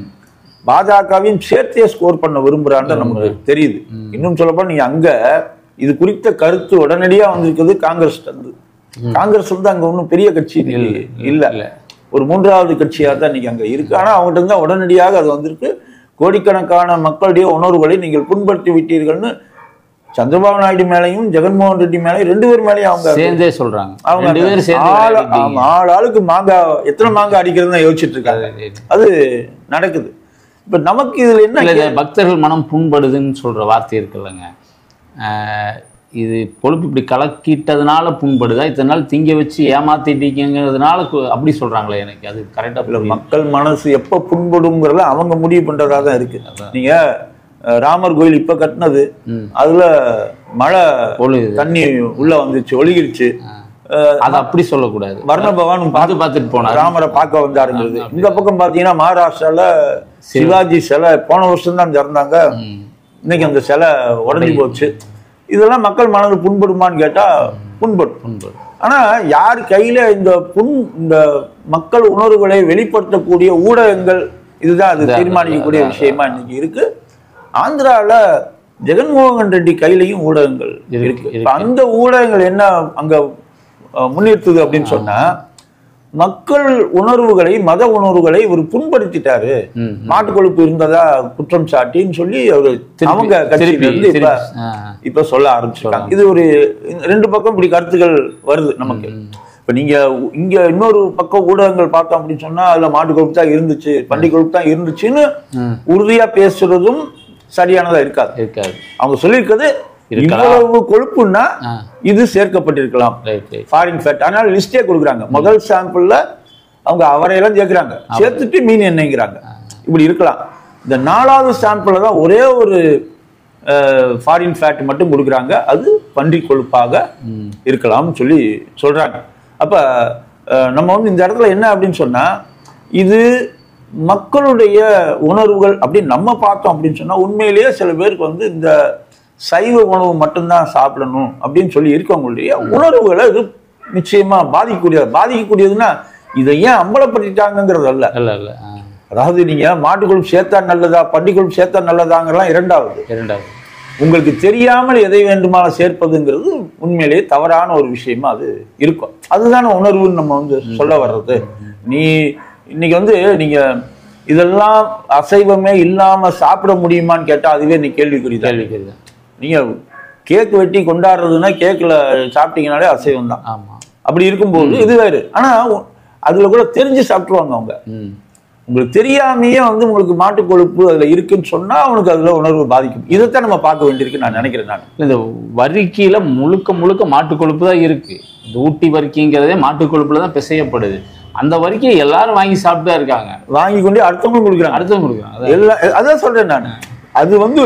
பாஜகவையும் சேர்த்தே ஸ்கோர் பண்ண விரும்புறான்னு நமக்கு தெரியுது. இன்னும் சொல்லப்போனா நீங்க அங்க இது குறித்த கருத்து உடனடியா வந்திருக்கிறது காங்கிரஸ் இருந்து. காங்கிரஸ் அங்க ஒன்றும் பெரிய கட்சி இல்ல, ஒரு 3வது கட்சியா தான் இன்னைக்கு அங்க இருக்கு. ஆனா அவங்ககிட்ட இருந்தா உடனடியாக அது வந்திருக்கு. கோடிக்கணக்கான மக்களுடைய உணர்வுகளை நீங்கள் புண்படுத்தி விட்டீர்கள்னு சந்திரபாபு நாயுடு மேலையும் ஜெகன்மோகன் ரெட்டி மேலையும் 2 பேர் மேலையும் அவங்க சேர்ந்தே சொல்றாங்க. அவங்க ஆளுக்கு மாங்காய் எத்தனை மாங்காய் அடிக்கிறதுன்னு யோசிச்சுட்டு இருக்காங்க. அது நடக்குது. இப்ப நமக்கு இதுல என்ன, பக்தர்கள் மனம் புண்படுதுன்னு சொல்ற வார்த்தை இருக்குல்லங்க, இது கொழுப்பு இப்படி கலக்கிட்டதுனால புண்படுதா, இத்தனை நாள் திங்க வச்சு ஏமாத்திட்டீங்கிறதுனால அப்படி சொல்றாங்களே? எனக்கு அது கரெக்டா இல்லை. மக்கள் மனசு எப்ப புண்படுங்கிறத அவங்க முடிவு பண்றதா தான் இருக்கு. நீங்க ராமர் கோயில் இப்ப கட்டினது, அதுல மழை தண்ணி உள்ள வந்துச்சு, ஒழுகிருச்சு. அது அப்படி சொல்லக்கூடாது. வர்ண பகவான் பார்த்துட்டு போனா ராமரை பார்க்க வந்தாருங்கிறது. இந்த பக்கம் பாத்தீங்கன்னா மகாராஷ்டிரால சிவாஜி சிலை போன வருஷம் தான் திறந்தாங்க, இன்னைக்கு அந்த சிலை உடஞ்சி போச்சு. இதெல்லாம் மக்கள் மனது புண்படுமான்னு கேட்டா புண்படும். ஆனா யார் கையில இந்த மக்கள் உணர்வுகளை வெளிப்படுத்தக்கூடிய ஊடகங்கள் இதுதான் அது தீர்மானிக்கக்கூடிய விஷயமா இன்னைக்கு இருக்கு. ஆந்திரால ஜெகன்மோகன் ரெட்டி கையிலையும் ஊடகங்கள் இருக்கு. அந்த ஊடகங்கள் என்ன அங்க முன்னிறுத்துது அப்படின்னு சொன்னா, மக்கள் உணர்வுகளை மத உணர்வுகளை இவர் புண்படுத்திட்டாரு, நாட்டு கொழுப்பு இருந்ததா குற்றம் சாட்டின்னு சொல்லி அவங்க கட்சியிலிருந்து இப்ப சொல்ல ஆரம்பிச்சிருக்காங்க. இது ஒரு 2 பக்கம் இப்படி கருத்துக்கள் வருது நமக்கு. இப்ப நீங்க இங்க இன்னொரு பக்கம் ஊடகங்கள் பார்த்தோம் அப்படின்னு சொன்னா, அதுல மாட்டு கொழுப்பு தான் இருந்துச்சு, பண்டி கொழுப்பு தான் இருந்துச்சுன்னு உறுதியா பேசுறதும் சரியானதா இருக்காது. அவங்க சொல்லியிருக்கிறது இவ்வளவு கொழுப்புன்னா இது சேர்க்கப்பட்டிருக்கலாம், ஃபாரின் ஃபேட். ஆனால் லிஸ்டே கொடுக்குறாங்க. முதல் சாம்பிள்ல அவங்க அவரையெல்லாம் சேர்க்கிறாங்க, சேர்த்துட்டு மீன் எண்ணெய்ங்கிறாங்க. இப்படி இருக்கலாம். இந்த 4வது சாம்பிள்ல தான் ஒரே ஒரு ஃபாரின் ஃபேட் மட்டும் கொடுக்குறாங்க, அது பன்றி கொழுப்பாக இருக்கலாம்னு சொல்லி சொல்றாங்க. அப்ப நம்ம இந்த இடத்துல என்ன அப்படின்னு சொன்னா, இது மக்களுடைய உணர்வுகள் அப்படின்னு நம்ம பார்த்தோம் அப்படின்னு சொன்னா, உண்மையிலேயே சில பேருக்கு இந்த சைவ உணவு மட்டும்தான் சாப்பிடணும் அப்படின்னு சொல்லி இருக்கவங்களுடைய உணர்வுகளை இது நிச்சயமா பாதிக்கக்கூடியதுன்னா, இதை ஏன் அம்பலப்படுத்திட்டாங்கிறது அல்ல. இல்ல இல்ல அதாவது நீங்க மாட்டுக்கொழுப்பு சேர்த்தா நல்லதா பன்றிக்கொழுப்பு சேர்த்தா நல்லதாங்கிறலாம் இரண்டாவது. உங்களுக்கு தெரியாமல் எதை வேண்டுமானாலும் சேர்ப்பதுங்கிறது உண்மையிலேயே தவறான ஒரு விஷயமா அது இருக்கும். அதுதான உணர்வுன்னு நம்ம வந்து சொல்ல வர்றது. நீ இன்னைக்கு நீங்க இதெல்லாம் அசைவமே இல்லாம சாப்பிட முடியுமான்னு கேட்டா அதுவே நீ கேள்விக்குறிதான். நீங்க கேக் வெட்டி கொண்டாடுறதுன்னா கேக்ல சாப்பிட்டீங்கனாலே அசைவம் தான். அப்படி இருக்கும்போது இது வேறு. ஆனா அதுல கூட தெரிஞ்சு சாப்பிட்டுருவாங்க அவங்க. உங்களுக்கு தெரியாமையே உங்களுக்கு மாட்டு கொழுப்பு அதுல இருக்குன்னு சொன்னா அவனுக்கு அதுல உணர்வு பாதிக்கும். இதைத்தான் நம்ம பார்க்க வேண்டியிருக்கு நான் நினைக்கிறேன். நான் இந்த வரிக்கையில முழுக்க மாட்டு கொழுப்பு தான் இருக்கு. இந்த ஊட்டி வரிக்கைங்கிறதே மாட்டு கொழுப்புல தான் பிசையப்படுது. அந்த வரிக்கையை எல்லாரும் வாங்கி சாப்பிட்டு தான் இருக்காங்க. வாங்கி கொண்டு அடுத்தவங்க கொடுக்குறாங்க. எல்லாம் அதான் சொல்றேன் நான். அது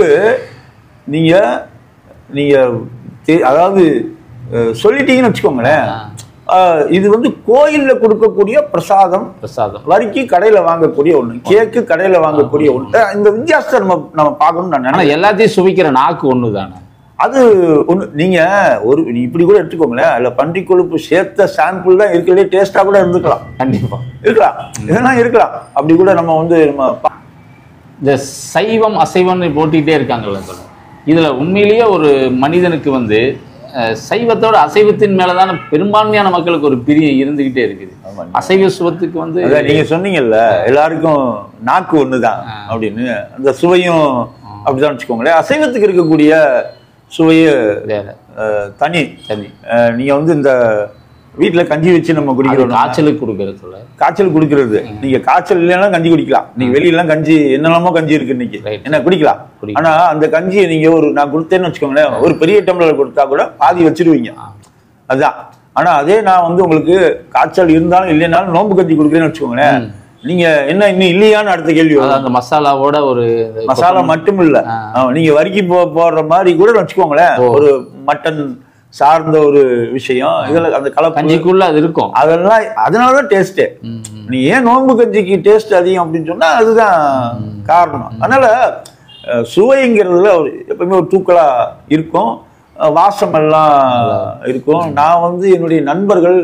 நீங்க அதாவது சொல்லிட்டீங்கன்னு வச்சுக்கோங்களேன். இது கோயில்ல கொடுக்கக்கூடிய பிரசாதம். வரிக்கு கடையில வாங்கக்கூடிய ஒண்ணு, கேக்கு கடையில வாங்கக்கூடிய ஒண்ணு. இந்த வித்தியாசத்தை நம்ம பார்க்கணும்னு நான் நினைக்கிறேன். எல்லாத்தையும் சுவைக்கிற நாக்கு ஒண்ணுதானே. அது ஒண்ணு. நீங்க இப்படி கூட எடுத்துக்கோங்களேன். அதுல பன்றி கொழுப்பு சேர்த்த சாம்பிள் தான் இருக்கிறதே டேஸ்டா கூட இருந்துக்கலாம். கண்டிப்பா இருக்கலாம், இதெல்லாம் இருக்கலாம். அப்படி கூட நம்ம இந்த சைவம் அசைவம்னு போட்டிகிட்டே இருக்காங்கல்ல. இதுல உண்மையிலேயே ஒரு மனிதனுக்கு சைவத்தோட அசைவத்தின் மேலதான பெரும்பான்மையான மக்களுக்கு ஒரு பிரியம் இருந்துகிட்டே இருக்குது. அசைவ சுவத்துக்கு நீங்க சொன்னீங்கல்ல எல்லாருக்கும் நாக்கு ஒண்ணுதான் அப்படின்னு. அந்த சுவையும் அப்படிதான் வச்சுக்கோங்களேன். அசைவத்துக்கு இருக்கக்கூடிய சுவையே தனி. நீங்க இந்த வீட்டுல கஞ்சி வச்சு நம்ம குடிக்கிறோம். காய்ச்சலுக்கு கொடுக்கறது. நீங்க காய்ச்சல் இல்லைன்னா கஞ்சி குடிக்கலாம். நீங்க வெளியெல்லாம் கஞ்சி என்னெல்லாமோ கஞ்சி இருக்கு இன்னைக்கு, என்ன குடிக்கலாம். ஆனா அந்த கஞ்சியை நீங்க நான் கொடுத்தேன்னு வச்சுக்கோங்களேன், ஒரு பெரிய டம்ளர் கொடுத்தா கூட பாதி வச்சிருவீங்க. அதுதான். ஆனா அதே நான் உங்களுக்கு காய்ச்சல் இருந்தாலும் இல்லைனாலும் நோம்பு கஞ்சி கொடுக்குறேன்னு வச்சுக்கோங்களேன், நீங்க என்ன இன்னும் இல்லையான்னு அடுத்த கேள்வி. அந்த மசாலாவோட ஒரு மசாலா மட்டும் இல்ல, நீங்க வரிக்கி போடுற மாதிரி கூட வச்சுக்கோங்களேன், ஒரு மட்டன் சார்ந்த ஒரு விஷயம் இதுல அந்த கஞ்சிக்குள்ள அது இருக்கும். அதெல்லாம் அதனாலதான் டேஸ்டே. நீ ஏன் நோன்பு கஞ்சிக்கு டேஸ்ட் அதிகம் அப்படின்னு சொன்னா அதுதான் காரணம். அதனால சுவைங்கிறதுல எப்பவுமே ஒரு தூக்கலா இருக்கும், வாசம் எல்லாம் இருக்கும். நான் என்னுடைய நண்பர்கள்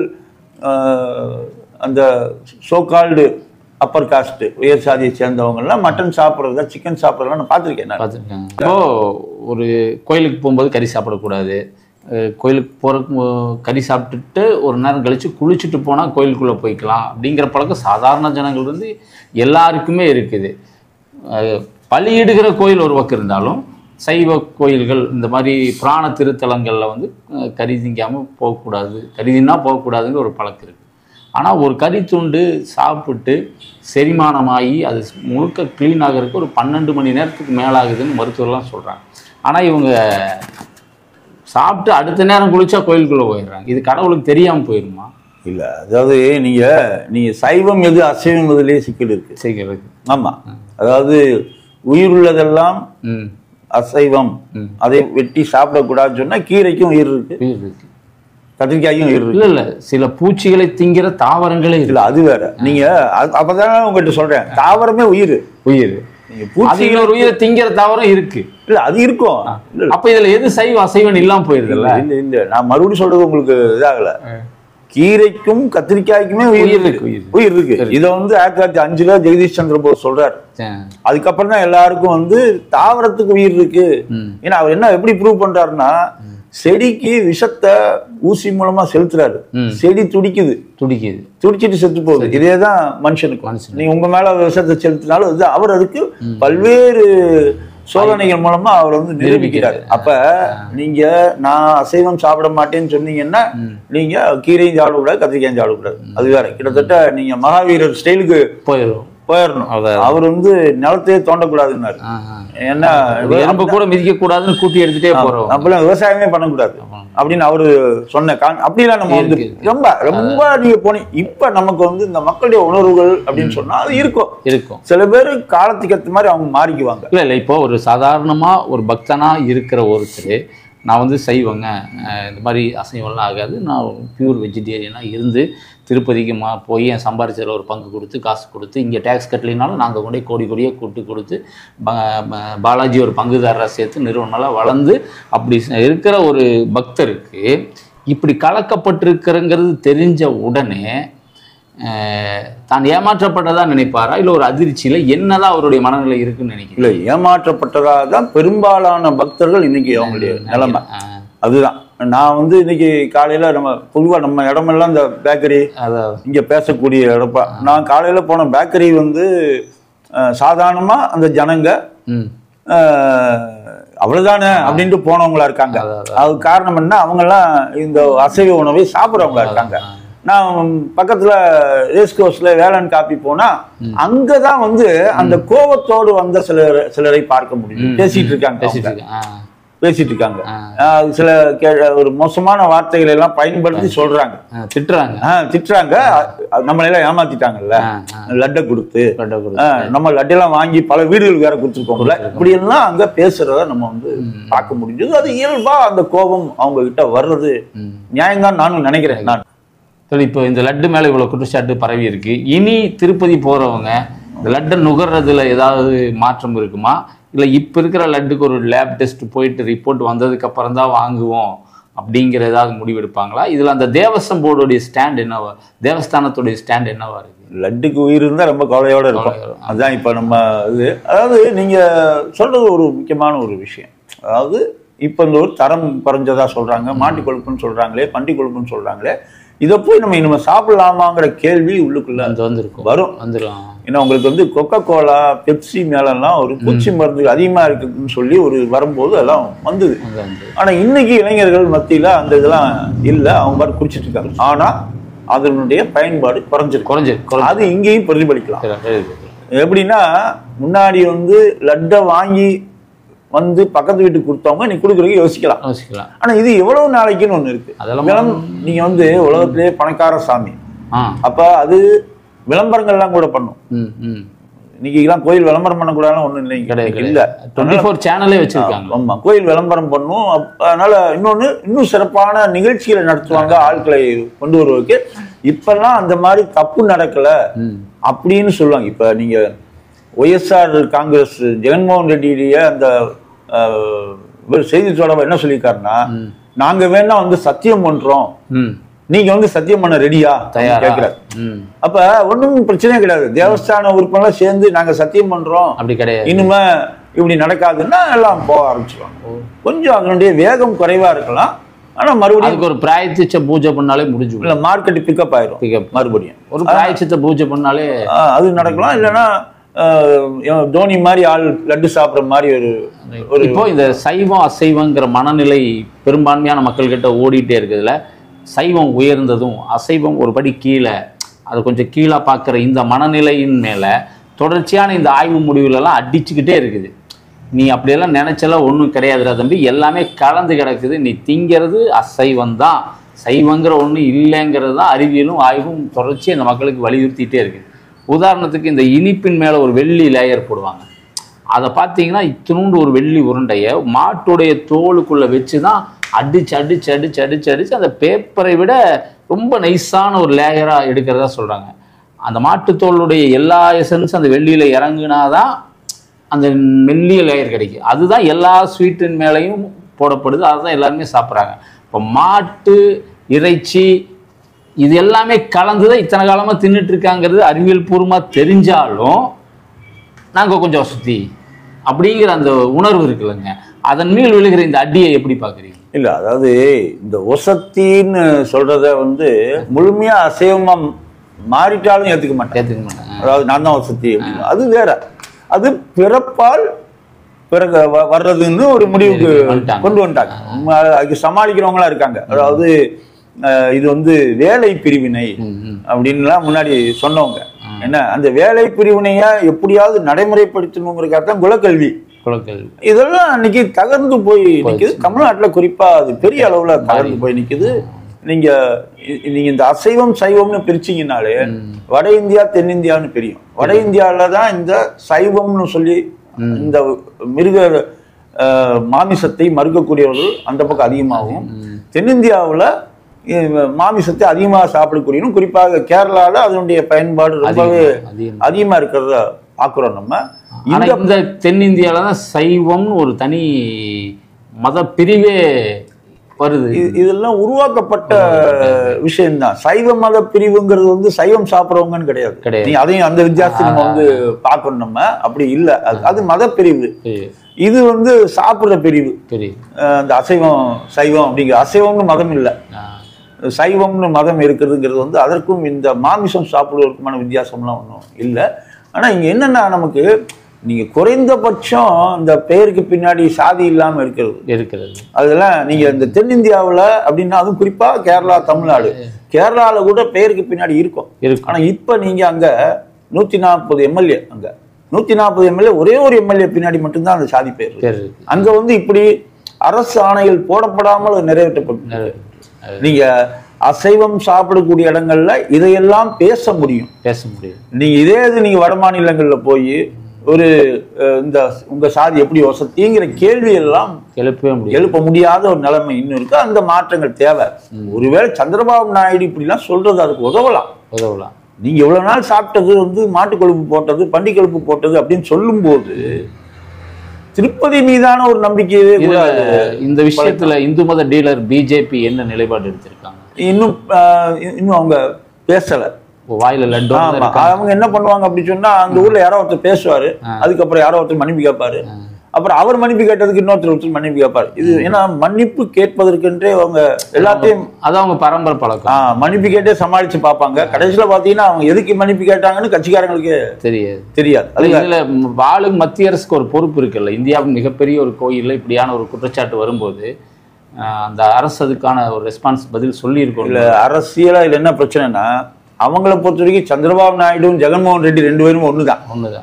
அந்த சோகால்டு அப்பர் காஸ்ட் உயர் சாதியை சேர்ந்தவங்க எல்லாம் மட்டன் சாப்பிட்றதா சிக்கன் சாப்பிட்றதா நான் பார்த்துருக்கேன். இப்போ ஒரு கோயிலுக்கு போகும்போது கறி சாப்பிடக்கூடாது, கோயிலுக்கு போகிறக்கு கறி சாப்பிட்டுட்டு ஒரு நேரம் கழித்து குளிச்சுட்டு போனால் கோயிலுக்குள்ளே போய்க்கலாம் அப்படிங்கிற பழக்கம் சாதாரண ஜனங்கள் எல்லாருக்குமே இருக்குது. பலியிடுகிற கோயில் ஒரு பக்கம் இருந்தாலும் சைவ கோயில்கள் இந்த மாதிரி புராண திருத்தலங்களில் கறி திங்காமல் போகக்கூடாது, கறி தின்னா போகக்கூடாதுங்கிற ஒரு பழக்கம் இருக்குது. ஆனால் ஒரு கறி துண்டு சாப்பிட்டு செரிமானமாகி அது முழுக்க க்ளீன் ஆகிறதுக்கு ஒரு 12 மணி நேரத்துக்கு மேலாகுதுன்னு மருத்துவர்லாம் சொல்கிறாங்க. ஆனால் இவங்க சாப்பிட்டு அடுத்த நேரம் குளிச்சா கோயிலுக்குள்ளே போயிடுறாங்க. இது கடவுளுக்கு தெரியாமல் போயிடுமா? இல்லை, அதாவது நீங்கள் சைவம் எது அசைவம் எதுலேயே சிக்கல் இருக்கு. ஆமாம், அதாவது உயிர் உள்ளதெல்லாம் அசைவம், அதை வெட்டி சாப்பிடக்கூடாதுன்னு சொன்னால் கீரைக்கும் உயிர் இருக்கு, கத்திரிக்காயும் உயிர் இருக்கு. இல்லை சில பூச்சிகளை திங்கிற தாவரங்களே இல்லை, அது வேற. நீங்க அப்பதானே உங்ககிட்ட சொல்றேன், தாவரமே உயிர். ஒரு உயிரை திங்கிற தாவரம் இருக்கு. இல்ல அது இருக்கும். அப்ப இதுல எது சைவம் அசைவம் இல்லாம போயிருது? இல்ல நான் மறுபடியும் சொல்றது உங்களுக்கு இதாகல. கீரைக்கும் கத்திரிக்காய்க்குமே உயிர் இருக்கு. இதை 1905 ஜெகதீஷ் சந்திர போஸ் சொல்றாரு. அதுக்கப்புறம் தான் எல்லாருக்கும் தாவரத்துக்கு உயிர் இருக்கு. ஏன்னா அவர் என்ன எப்படி ப்ரூவ் பண்றாருன்னா, செடிக்கு விஷத்தை ஊசி மூலமா செலுத்துறாரு, செடி துடிச்சிட்டு செத்து போகுது. இதேதான் மனுஷனுக்கு. நீ உங்க மேல விஷத்தை செலுத்தினாலும் அவர் அதுக்கு பல்வேறு சோதனைகள் மூலமா அவர் நிரூபிக்கிறார். அப்ப நீங்க நான் அசைவம் சாப்பிட மாட்டேன்னு சொன்னீங்கன்னா நீங்க கீரையும் சாப்பிடக்கூடாது, கத்திரிக்காயும் சாப்பிடக்கூடாது. அது வேற. கிட்டத்தட்ட நீங்க மகாவீரர் ஸ்டைலுக்கு போயிடணும். அவர் நிலத்தையே தோண்டக்கூடாதுன்னாரு. ஏன்னா எறும்பு கூட மிதிக்க கூடாதுன்னு கூட்டி எடுத்துட்டே போறோம், அப்பெல்லாம் விவசாயமே பண்ணக்கூடாது அப்படின்னு அவரு சொன்ன. அப்படிலாம் நம்ம ரொம்ப ரொம்ப நீங்க போனீங்க. இப்ப நமக்கு இந்த மக்களுடைய உணர்வுகள் அப்படின்னு சொன்னா அது இருக்கும். சில பேர் காலத்துக்கு ஏற்ற மாதிரி அவங்க மாறிக்குவாங்க. இல்ல இப்போ ஒரு சாதாரணமா ஒரு பக்தனா இருக்கிற ஒருத்தர், நான் செய்வங்க, இந்த மாதிரி அசைவம்லாம் ஆகாது, நான் பியூர் வெஜிடேரியனாக இருந்து திருப்பதிக்கு போய் என் சம்பாரிச்சதில் ஒரு பங்கு கொடுத்து காசு கொடுத்து இங்கே டேக்ஸ் கட்டலினாலும் நாங்கள் கொண்டே கோடியாக கூட்டு கொடுத்து பாலாஜி ஒரு பங்குதாரராக சேர்த்து நிறுவனமெல்லாம் வளர்ந்து அப்படி இருக்கிற ஒரு பக்தருக்கு இப்படி கலக்கப்பட்டிருக்கிறங்கிறது தெரிஞ்ச உடனே தான் ஏமாற்றப்பட்டதா நினைப்பாரா இல்லை ஒரு அதிர்ச்சியில என்னதான் அவருடைய மனநிலை இருக்குன்னு நினைக்கிறேன்? இல்லை, ஏமாற்றப்பட்டதாக தான் பெரும்பாலான பக்தர்கள் இன்னைக்கு அவங்களுடைய நிலைமை அதுதான். நான் வந்து இன்னைக்கு காலையில நம்ம பொதுவாக நம்ம இடமெல்லாம் இந்த பேக்கரி இங்க பேசக்கூடிய இடப்பா, நான் காலையில போன பேக்கரி வந்து சாதாரணமா அந்த ஜனங்க அவ்வளவுதானே அப்படின்ட்டு போனவங்களா இருக்காங்க. அதுக்கு காரணம் என்ன, அவங்கெல்லாம் இந்த அசைவ உணவை சாப்பிட்றவங்களா இருக்காங்க. நான் பக்கத்துல ரேஸ் கோர்ஸ்ல வேளாண் காப்பி போனா அங்கதான் வந்து அந்த கோபத்தோடு வந்த சிலரை பார்க்க முடியும். பேசிட்டு இருக்காங்க சில ஒரு மோசமான வார்த்தைகளை எல்லாம் பயன்படுத்தி சொல்றாங்க, திட்டுறாங்க. நம்மளெல்லாம் ஏமாத்திட்டாங்கல்ல, லட்டை கொடுத்து நம்ம லட்டெல்லாம் வாங்கி பல வீடுகள் வேற கொடுத்துருக்கோம்ல, இப்படி எல்லாம் அங்க பேசுறத நம்ம வந்து பார்க்க முடிஞ்சது. அது இயல்பா அந்த கோபம் அவங்க கிட்ட வர்றது நியாயம்தான் நானும் நினைக்கிறேன். நான் இப்போ இந்த லட்டு மேல இவ்வளவு குற்றச்சாட்டு பரவி இருக்கு. இனி திருப்பதி போறவங்க இந்த லட்டை நுகர்றதுல ஏதாவது மாற்றம் இருக்குமா, இல்லை இப்போ இருக்கிற லட்டுக்கு ஒரு லேப் டெஸ்ட் போயிட்டு ரிப்போர்ட் வந்ததுக்கு அப்புறம் தான் வாங்குவோம் அப்படிங்கிற ஏதாவது முடிவெடுப்பாங்களா? இதுல அந்த தேவஸ்வம் போர்டுடைய ஸ்டாண்ட் என்னவா, தேவஸ்தானத்துடைய ஸ்டாண்ட் என்னவா இருக்கு? லட்டுக்கு உயிர் இருந்தால் ரொம்ப கவலையோட இருக்கும். அதுதான் இப்போ நம்ம இது. அதாவது நீங்க சொல்றது ஒரு முக்கியமான ஒரு விஷயம். அதாவது இப்போ இந்த ஒரு தரம் குறைஞ்சதா சொல்றாங்க, மாட்டு கொழுப்புன்னு சொல்றாங்களே, பண்டி கொழுப்புன்னு சொல்றாங்களே, இதை போய் நம்ம இனிமே சாப்பிடலாமாங்கிற கேள்வி உள்ளுக்குள்ள வரும். ஏன்னா உங்களுக்கு வந்து கொக்கோ கோலா, பெப்சி மேலாம் ஒரு பூச்சி மருந்து அதிகமா இருக்குன்னு சொல்லி ஒரு வரும்போது எல்லாம் வந்தது. ஆனா இன்னைக்கு இளைஞர்கள் மத்தியில அந்த இதெல்லாம் இல்லை, அவங்க பாட்டு குடிச்சிட்டு இருக்காங்க. ஆனா அதனுடைய பயன்பாடு குறைஞ்சிருக்கு. அது இங்கேயும் பிரதிபலிக்கலாம். எப்படின்னா, முன்னாடி வந்து லட்டை வாங்கி வந்து பக்கத்து வீட்டுக்கு கொடுத்தவங்க நீ கொடுக்குறதுக்கு யோசிக்கலாம். ஆனா இது எவ்வளவு நாளைக்குன்னு ஒண்ணு இருக்கு. அதெல்லாம் நீங்க வந்து உலகத்திலேயே பணக்கார சாமி, அப்ப அது விளம்பரங்கள்லாம் கூட பண்ணும். இன்னைக்கு எல்லாம் கோயில் விளம்பரம் பண்ணக்கூடாதுன்னு ஒண்ணும் இல்லைங்க, இல்ல 24 சேனலே வச்சிருக்காங்க. ஆமா, கோயில் விளம்பரம் பண்ணும். அதனால இன்னும் சிறப்பான நிகழ்ச்சிகளை நடத்துவாங்க, ஆட்களை கொண்டு வருவதற்கு. இப்பெல்லாம் அந்த மாதிரி தப்பு நடக்கல அப்படின்னு சொல்லுவாங்க. இப்ப நீங்க ஒய்எஸ்ஆர் காங்கிரஸ் ஜெகன்மோகன் ரெட்டியுடைய அந்த செய்தி தொடர்பு என்ன சொல்லியிருக்காருன்னா, நாங்க வேணா வந்து சத்தியம் பண்றோம், நீங்க வந்து சத்தியம் பண்ண ரெடியா கேட்கிறாரு. அப்ப ஒண்ணும் பிரச்சனையே கிடையாது. தேவஸ்தான உறுப்பினர்லாம் சேர்ந்து நாங்க சத்தியம் பண்றோம், அப்படி கிடையாது, இனிமே இப்படி நடக்காதுன்னா எல்லாம் போக ஆரம்பிச்சிருவாங்க. கொஞ்சம் அதனுடைய வேகம் குறைவா இருக்கலாம். ஆனா மறுபடியும் ஒரு பிராயச்சித்த பூஜை பண்ணாலே முடிஞ்சு, இல்ல மார்க்கெட் பிக்கப் ஆயிரும். மறுபடியும் ஒரு பிராயச்சித்த பூஜை பண்ணாலே அது நடக்கலாம். இல்லைன்னா தோனி மாதிரி ஆள் லட்டு சாப்பிட்ற மாதிரி ஒரு இப்போ இந்த சைவம் அசைவங்கிற மனநிலை பெரும்பான்மையான மக்கள் கிட்ட ஓடிட்டே இருக்குதுல. சைவம் உயர்ந்ததும் அசைவம் ஒரு படி கீழே, அது கொஞ்சம் கீழே பார்க்குற இந்த மனநிலையின் மேலே தொடர்ச்சியான இந்த ஆய்வு முடிவுலலாம் அடிச்சுக்கிட்டே இருக்குது. நீ அப்படியெல்லாம் நினைச்செல்லாம் ஒன்றும் கிடையாதுடா தம்பி, எல்லாமே கலந்து கிடக்குது, நீ திங்கிறது அசைவம் தான், சைவங்கிற ஒன்று இல்லைங்கிறது தான் அறிவியலும் ஆய்வும் தொடர்ச்சி இந்த மக்களுக்கு வலியுறுத்திட்டே இருக்குது. உதாரணத்துக்கு இந்த இனிப்பின் மேலே ஒரு வெள்ளி லேயர் போடுவாங்க. அதை பார்த்தீங்கன்னா இத்தினூண்டு ஒரு வெள்ளி உருண்டையை மாட்டுடைய தோலுக்குள்ளே வச்சு தான் அடிச்சு அந்த பேப்பரை விட ரொம்ப நைஸான ஒரு லேயராக எடுக்கிறதா சொல்கிறாங்க. அந்த மாட்டுத்தோளுடைய எல்லா எசன்ஸ் அந்த வெள்ளியில் இறங்குனாதான் அந்த மெல்லிய லேயர் கிடைக்கும். அதுதான் எல்லா ஸ்வீட்டின் மேலேயும் போடப்படுது, அதுதான் எல்லாருமே சாப்பிட்றாங்க. இப்போ மாட்டு இறைச்சி இது எல்லாமே கலந்துதான் இத்தனை காலமாக தின்னுட்டு இருக்காங்கிறது அறிவியல் பூர்வமாக தெரிஞ்சாலும் நாங்கள் கொஞ்சம் வசதி அப்படிங்கிற அந்த உணர்வு இருக்குல்லங்க, அதன் மேல் விழுகிற இந்த அடியை எப்படி பார்க்குறீங்க? இல்லை, அதாவது இந்த ஒசத்தின்னு சொல்றத வந்து முழுமையா அசைவமா மாறிட்டாலும் ஏற்றுக்க மாட்டேன். அதாவது நான் தான் வசதி அப்படின்னு, அது வேற. அது பிறப்பால் பிறகு வர்றதுன்னு ஒரு முடிவுக்கு கொண்டு வந்துட்டாங்க. அதுக்கு சமாளிக்கிறவங்களா இருக்காங்க. அதாவது இது வந்து வேலை பிரிவினை அப்படின்லாம் முன்னாடி சொன்னவங்க. என்ன, அந்த வேலை பிரிவினைய எப்படியாவது நடைமுறைப்படுத்தணுங்கிறதுக்காகத்தான் குலக்கல்வி இதெல்லாம் இன்னைக்கு தகர்ந்து போய் நிக்குது. தமிழ்நாட்டில் குறிப்பா அது பெரிய அளவுல தகர்ந்து போய் நிக்குது. நீங்க இந்த அசைவம் சைவம்னு பிரிச்சிங்கனாலே வட இந்தியா தென்னிந்தியான்னு பிரியும். வட இந்தியாவில தான் இந்த சைவம்னு சொல்லி இந்த மிருக மாமிசத்தை மறுக்கக்கூடியவர்கள் அந்த பக்கம் அதிகமாகும். தென்னிந்தியாவில் மாமிசத்தை அதிகமாக சாப்பிடக்கூடியவனும் குறிப்பாக கேரளாவில் அதனுடைய பயன்பாடு ரொம்பவே அதிகமா இருக்கிறத பார்க்குறோம் நம்ம. இந்த தென்னிந்தியாவில தான் சைவம்னு ஒரு தனி மத பிரிவே வருது. இதெல்லாம் உருவாக்கப்பட்ட விஷயம்தான். சைவ மத பிரிவுங்கிறது வந்து சைவம் சாப்பிட்றவங்கன்னு கிடையாது. நீங்க அதையும் அந்த வித்தியாசத்தை நம்ம வந்து பார்க்கணும். நம்ம அப்படி இல்லை, அது மத பிரிவு. இது வந்து சாப்பிட்ற பிரிவு. இந்த அசைவம் சைவம் அப்படிங்கிற அசைவம்னு மதம் இல்லை, சைவம்னு மதம் இருக்கிறதுங்கிறது வந்து அதற்கும் இந்த மாமிசம் சாப்பிடுவதற்குமான வித்தியாசம்லாம் ஒன்றும் இல்லை. ஆனால் இங்கே என்னன்னா, நமக்கு நீங்க குறைந்தபட்சம் இந்த பெயருக்கு பின்னாடி சாதி இல்லாம இருக்கிறது. அதெல்லாம் நீங்க இந்த தென்னிந்தியாவில் அப்படின்னா, அதுவும் குறிப்பா கேரளா, தமிழ்நாடு, கேரளாவில் கூட பெயருக்கு பின்னாடி இருக்கும். ஆனா இப்ப நீங்க அங்க 140 எம்எல்ஏ, அங்க 140 எம்எல்ஏ, ஒரே ஒரு எம்எல்ஏ பின்னாடி மட்டும்தான் அந்த சாதி பெயர். அங்க வந்து இப்படி அரசு ஆணைகள் போடப்படாமல் நிறைவேற்றப்பட்டு, நீங்க அசைவம் சாப்பிடக்கூடிய இடங்கள்ல இதையெல்லாம் பேச முடியும். நீங்க இதே இது நீங்க வட மாநிலங்கள்ல போய் ஒரு இந்த உங்க சாதி எப்படி வசதிங்கிற கேள்வி எல்லாம் எழுப்ப முடியாத ஒரு நிலைமை இன்னும் இருக்கு. அந்த மாற்றங்கள் தேவை. ஒருவேளை சந்திரபாபு நாயுடு இப்படிலாம் சொல்றது அதுக்கு உதவலாம். நீங்க இவ்வளவு நாள் சாப்பிட்டது வந்து மாட்டு கொழுப்பு போட்டது, பண்டி கொழுப்பு போட்டது அப்படின்னு சொல்லும் போது திருப்பதி மீதான ஒரு நம்பிக்கையே கூட. இந்த விஷயத்துல இந்து மத டீலர் பிஜேபி என்ன நிலைப்பாடு எடுத்திருக்காங்க? இன்னும் அவங்க பேசல. வாயில லட்டு. அவங்க என்ன பண்ணுவாங்க அப்படி சொன்னா, அந்த ஊர்ல யாரோ ஒருத்தர் பேசுவாரு, அதுக்கப்புறம் யாரோ ஒருத்தர் மன்னிப்பு கேட்பாரு, அப்புறம் அவர் மன்னிப்பு கேட்டதுக்கு இன்னொருத்தர் மன்னிப்பு கேட்பாரு. இது ஏன்னா மன்னிப்பு கேட்பதற்கென்றே அவங்க எல்லாத்தையும் அதான் அவங்க பரம்பரை பழக்கம். மன்னிப்பு கேட்டே சமாளிச்சு பார்ப்பாங்க. கடைசியில பாத்தீங்கன்னா அவங்க எதுக்கு மன்னிப்பு கேட்டாங்கன்னு கட்சிக்காரங்களுக்கு தெரியாது. இதுல வாழும் மத்திய அரசுக்கு ஒரு பொறுப்பு இருக்குல்ல. இந்தியாவின் மிகப்பெரிய ஒரு கோயில்ல இப்படியான ஒரு குற்றச்சாட்டு வரும்போது அந்த அரசு அதுக்கான ஒரு ரெஸ்பான்ஸ் பதில் சொல்லி இருக்கும். இல்ல அரசியலா இதுல என்ன பிரச்சனைனா, அவங்கள பொறுத்த வரைக்கும் சந்திரபாபு நாயுடும் ஜெகன்மோகன் ரெட்டி ரெண்டு பேரும் ஒண்ணுதான்.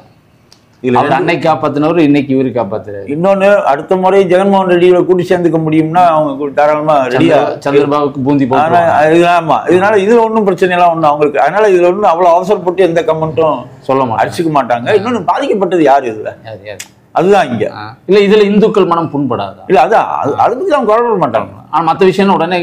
அன்னைக்கு காப்பாத்தினவர் இன்னைக்கு இவரு காப்பாத்துறாரு. இன்னொன்னு, அடுத்த முறை ஜெகன்மோகன் ரெட்டியை கூட்டி சேர்ந்துக்க முடியும்னா அவங்க தாராளமா ரெடியா சந்திரபாபுக்கு பூந்தி போறாங்க. ஆமா, இதனால இதுல ஒன்றும் பிரச்சனை எல்லாம் ஒண்ணு அவங்களுக்கு. அதனால இதுல ஒன்றும் அவ்வளவு அவசரப்பட்டு எந்த கமெண்ட்டும் சொல்ல மாட்டாங்க, அடிச்சுக்க மாட்டாங்க. இன்னொன்னு பாதிக்கப்பட்டது யாரு இதுல? அதுதான் இங்க இல்ல. இதுல இந்துக்கள் மனம் புண்படாது. இல்ல அதான் அதை பத்தி அவங்க கவலைப்பட மாட்டாங்க. ஆனா மத்த விஷயம் உடனே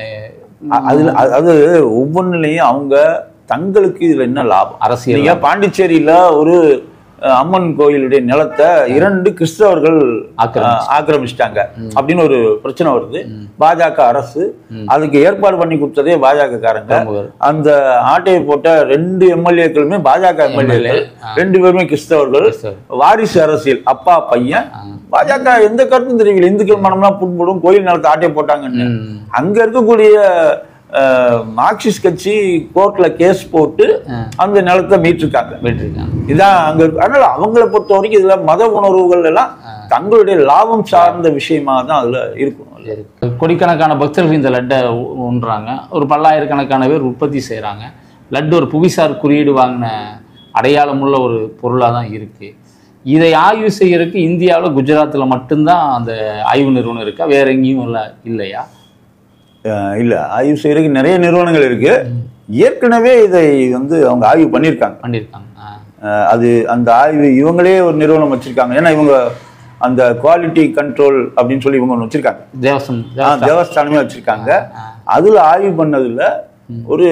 அதுல அது ஒவ்வொன்றுலயும் அவங்க தங்களுக்கு இதுல என்ன லாபம். அரசியல் பாண்டிச்சேரியில ஒரு அம்மன் கோயிலுடைய நிலத்தை 2 கிறிஸ்தவர்கள் ஆக்கிரமிச்சிட்டாங்க அப்படின்னு ஒரு பிரச்சனை வருது. பாஜக அரசு அதுக்கு ஏற்பாடு பண்ணி கொடுத்ததே பாஜக காரங்க. அந்த ஆட்டையை போட்ட 2 எம்எல்ஏக்களுமே பாஜக எம்எல்ஏ, 2 பேருமே கிறிஸ்தவர்கள். வாரிசு அரசியல், அப்பா பையன். பாஜக எந்த கருத்தும் தெரியல. இந்துக்கள் மனம்லாம் புண்படும், கோயில் நிலத்தை ஆட்டையை போட்டாங்கன்னு. அங்க இருக்கக்கூடிய மார்க்சிஸ்ட் கட்சி கோர்ட்ல கேஸ் போட்டு அந்த நிலத்தை மீட்டிருக்காங்க. இதான் அங்க. அதனால அவங்களை பொறுத்த வரைக்கும் இதுல மத உணர்வுகள் எல்லாம் தங்களுடைய லாபம் சார்ந்த விஷயமா தான் அதுல இருக்கும். கோடிக்கணக்கான பக்தர்கள் இந்த லட்டை உண்றாங்க. ஒரு பல்லாயிரக்கணக்கான பேர் உற்பத்தி செய்யறாங்க. லட்டு ஒரு புவிசார் குறியீடு வாங்கின அடையாளமுள்ள ஒரு பொருளா தான் இருக்கு. இதை ஆய்வு செய்யறதுக்கு இந்தியாவில் குஜராத்தில் மட்டும்தான் அந்த ஆய்வு நிறுவனம் இருக்கா? வேற எங்கேயும் இல்லையா? இல்ல, ஆய்வு செய்யறதுக்கு நிறைய நிறுவனங்கள் இருக்கு. ஏற்கனவே இதை வந்து அவங்க ஆய்வு பண்ணியிருக்காங்க. அது அந்த ஆய்வு இவங்களே ஒரு நிறுவனம் வச்சிருக்காங்க. ஏன்னா இவங்க அந்த குவாலிட்டி கண்ட்ரோல் அப்படின்னு சொல்லி இவங்க ஒன்று வச்சிருக்காங்க, தேவஸ்தானமே வச்சிருக்காங்க. அதுல ஆய்வு பண்ணதுல ஒரு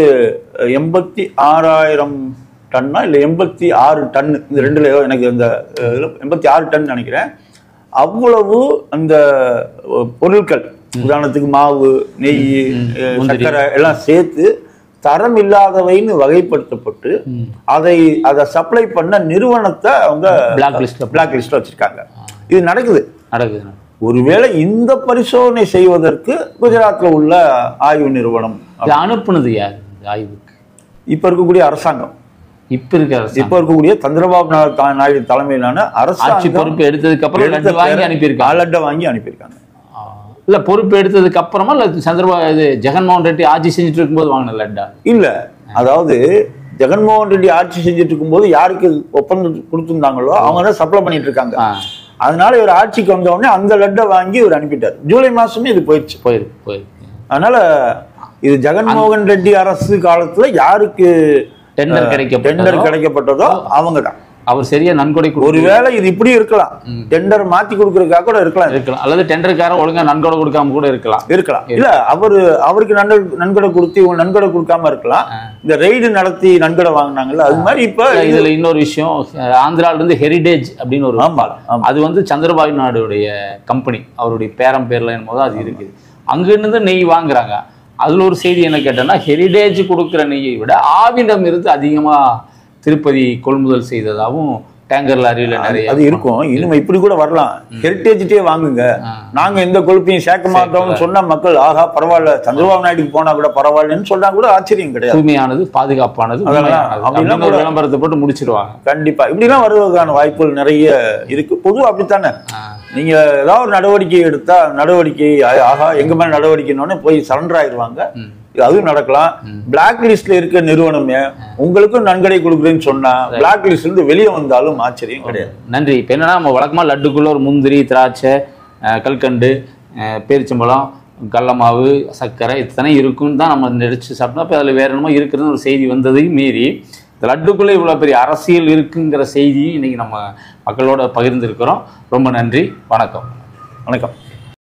86,000 டன்னா இல்லை 86 டன், இந்த ரெண்டுல எனக்கு இந்த 86 டன் நினைக்கிறேன். அவ்வளவு அந்த பொருட்கள், உதாரணத்துக்கு மாவு, நெய், சர்க்கரை எல்லாம் சேர்த்து தரம் இல்லாதவைன்னு வகைப்படுத்தப்பட்டு அதை சப்ளை பண்ண நிறுவனத்தை அவங்க பிளாக் லிஸ்ட்ல வச்சிருக்காங்க. இது நடக்குது. ஒருவேளை இந்த பரிசோதனை செய்வதற்கு குஜராத்ல உள்ள ஆய்வு நிறுவனம் அனுப்புனது யார் ஆய்வுக்கு? இப்ப இருக்கக்கூடிய அரசாங்கம், இப்ப இருக்கக்கூடிய சந்திரபாபு நாயுடு தலைமையிலான அரசாங்கம் பொறுப்பு எடுத்ததுக்கு அப்புறம் லட்டை வாங்கி அனுப்பியிருக்காங்க. இல்ல, பொறுப்பு எடுத்ததுக்கு அப்புறமா இல்ல சந்திரபாபு ஜெகன்மோகன் ரெட்டி ஆட்சி செஞ்சுட்டு இருக்கும்போது வாங்கின லட்டா? இல்ல, அதாவது ஜெகன்மோகன் ரெட்டி ஆட்சி செஞ்சுட்டு இருக்கும்போது யாருக்கு ஒப்பந்தம் கொடுத்திருந்தாங்களோ அவங்க தான் சப்ளை பண்ணிட்டு இருக்காங்க. அதனால இவர் ஆட்சிக்கு வந்த உடனே அந்த லட்டை வாங்கி இவர் அனுப்பிட்டார். ஜூலை மாசமே இது போயிருக்கு. அதனால இது ஜெகன்மோகன் ரெட்டி அரசு காலத்துல யாருக்கு டெண்டர் கிடைக்கப்பட்டதோ அவங்க தான். அவர் சரியா நன்கொடை. ஒருவேளை இது இப்படி இருக்கலாம், டெண்டர் மாத்தி கொடுக்கறதுக்காக கூட இருக்கலாம், அல்லது டெண்டருக்காரன் ஒழுங்கா நன்கொடை கொடுக்காம கூட இருக்கலாம். இல்ல அவருக்கு நன்கொடை கொடுத்து இவங்க நன்கொடை கொடுக்காம இருக்கலாம். இந்த ரெய்டு நடத்தி நன்கொடை வாங்கினாங்கல்ல, அது மாதிரி. இப்ப இதுல இன்னொரு விஷயம், ஆந்திரால இருந்து ஹெரிடேஜ் அப்படின்னு ஒரு, அது வந்து சந்திரபாபு நாயுடைய கம்பெனி, அவருடைய பேரம் பேர்ல என்னமோ அது இருக்குது. அங்கிருந்து நெய் வாங்குறாங்க. அதில் ஒரு செய்தி என்ன கேட்டேன்னா, ஹெரிடேஜ் கொடுக்குற நெய்யை விட ஆவிடம் இருந்து அதிகமாக திருப்பதி கொள்முதல் செய்ததாகவும் டேங்கர் லாரியில் நிறைய அது இருக்கும். இனிமே இப்படி கூட வரலாம், ஹெரிட்டேஜ்டே வாங்குங்க, நாங்க எந்த கொழுப்பையும் சேர்க்க மாட்டோம்னு சொன்னா மக்கள் ஆகா பரவாயில்ல, சந்திரபாபு நாயுடுக்கு போனா கூட பரவாயில்லன்னு சொன்னா கூட ஆச்சரியம் கிடையாது. தூய்மையானது, பாதுகாப்பானது, அப்படின்னா விளம்பரத்தை போட்டு முடிச்சிருவாங்க. கண்டிப்பா இப்படிலாம் வருவதற்கான வாய்ப்புகள் நிறைய இருக்கு. பொதுவாக அப்படித்தானே, நீங்க ஏதாவது ஒரு நடவடிக்கை எடுத்தா நடவடிக்கை ஆகா எங்க மேல நடவடிக்கைன்னு போய் சரண்டர் ஆயிடுவாங்க. அதுவும் நடக்கலாம். பிளாக் லிஸ்ட்ல இருக்க நிறுவனமே உங்களுக்கும் நன்கொடை கொடுக்குறேன்னு சொன்னா பிளாக் லிஸ்ட்ல இருந்து வெளியே வந்தாலும் ஆச்சரியம் கிடையாது. நன்றி. இப்போ என்னன்னா, நம்ம வழக்கமா லட்டுக்குள்ள ஒரு முந்திரி, திராட்சை, கல்கண்டு, பேரிச்சம்பழம், கடலமாவு, சர்க்கரை இத்தனை இருக்குன்னு தான் நம்ம நடிச்சு சாப்பிட்டோம். இப்போ அதில் வேற என்னமோ இருக்குதுன்னு ஒரு செய்தி வந்ததையும் மீறி இந்த லட்டுக்குள்ளே இவ்வளோ பெரிய அரசியல் இருக்குங்கிற செய்தியும் இன்னைக்கு நம்ம மக்களோட பகிர்ந்துருக்கிறோம். ரொம்ப நன்றி. வணக்கம். வணக்கம்.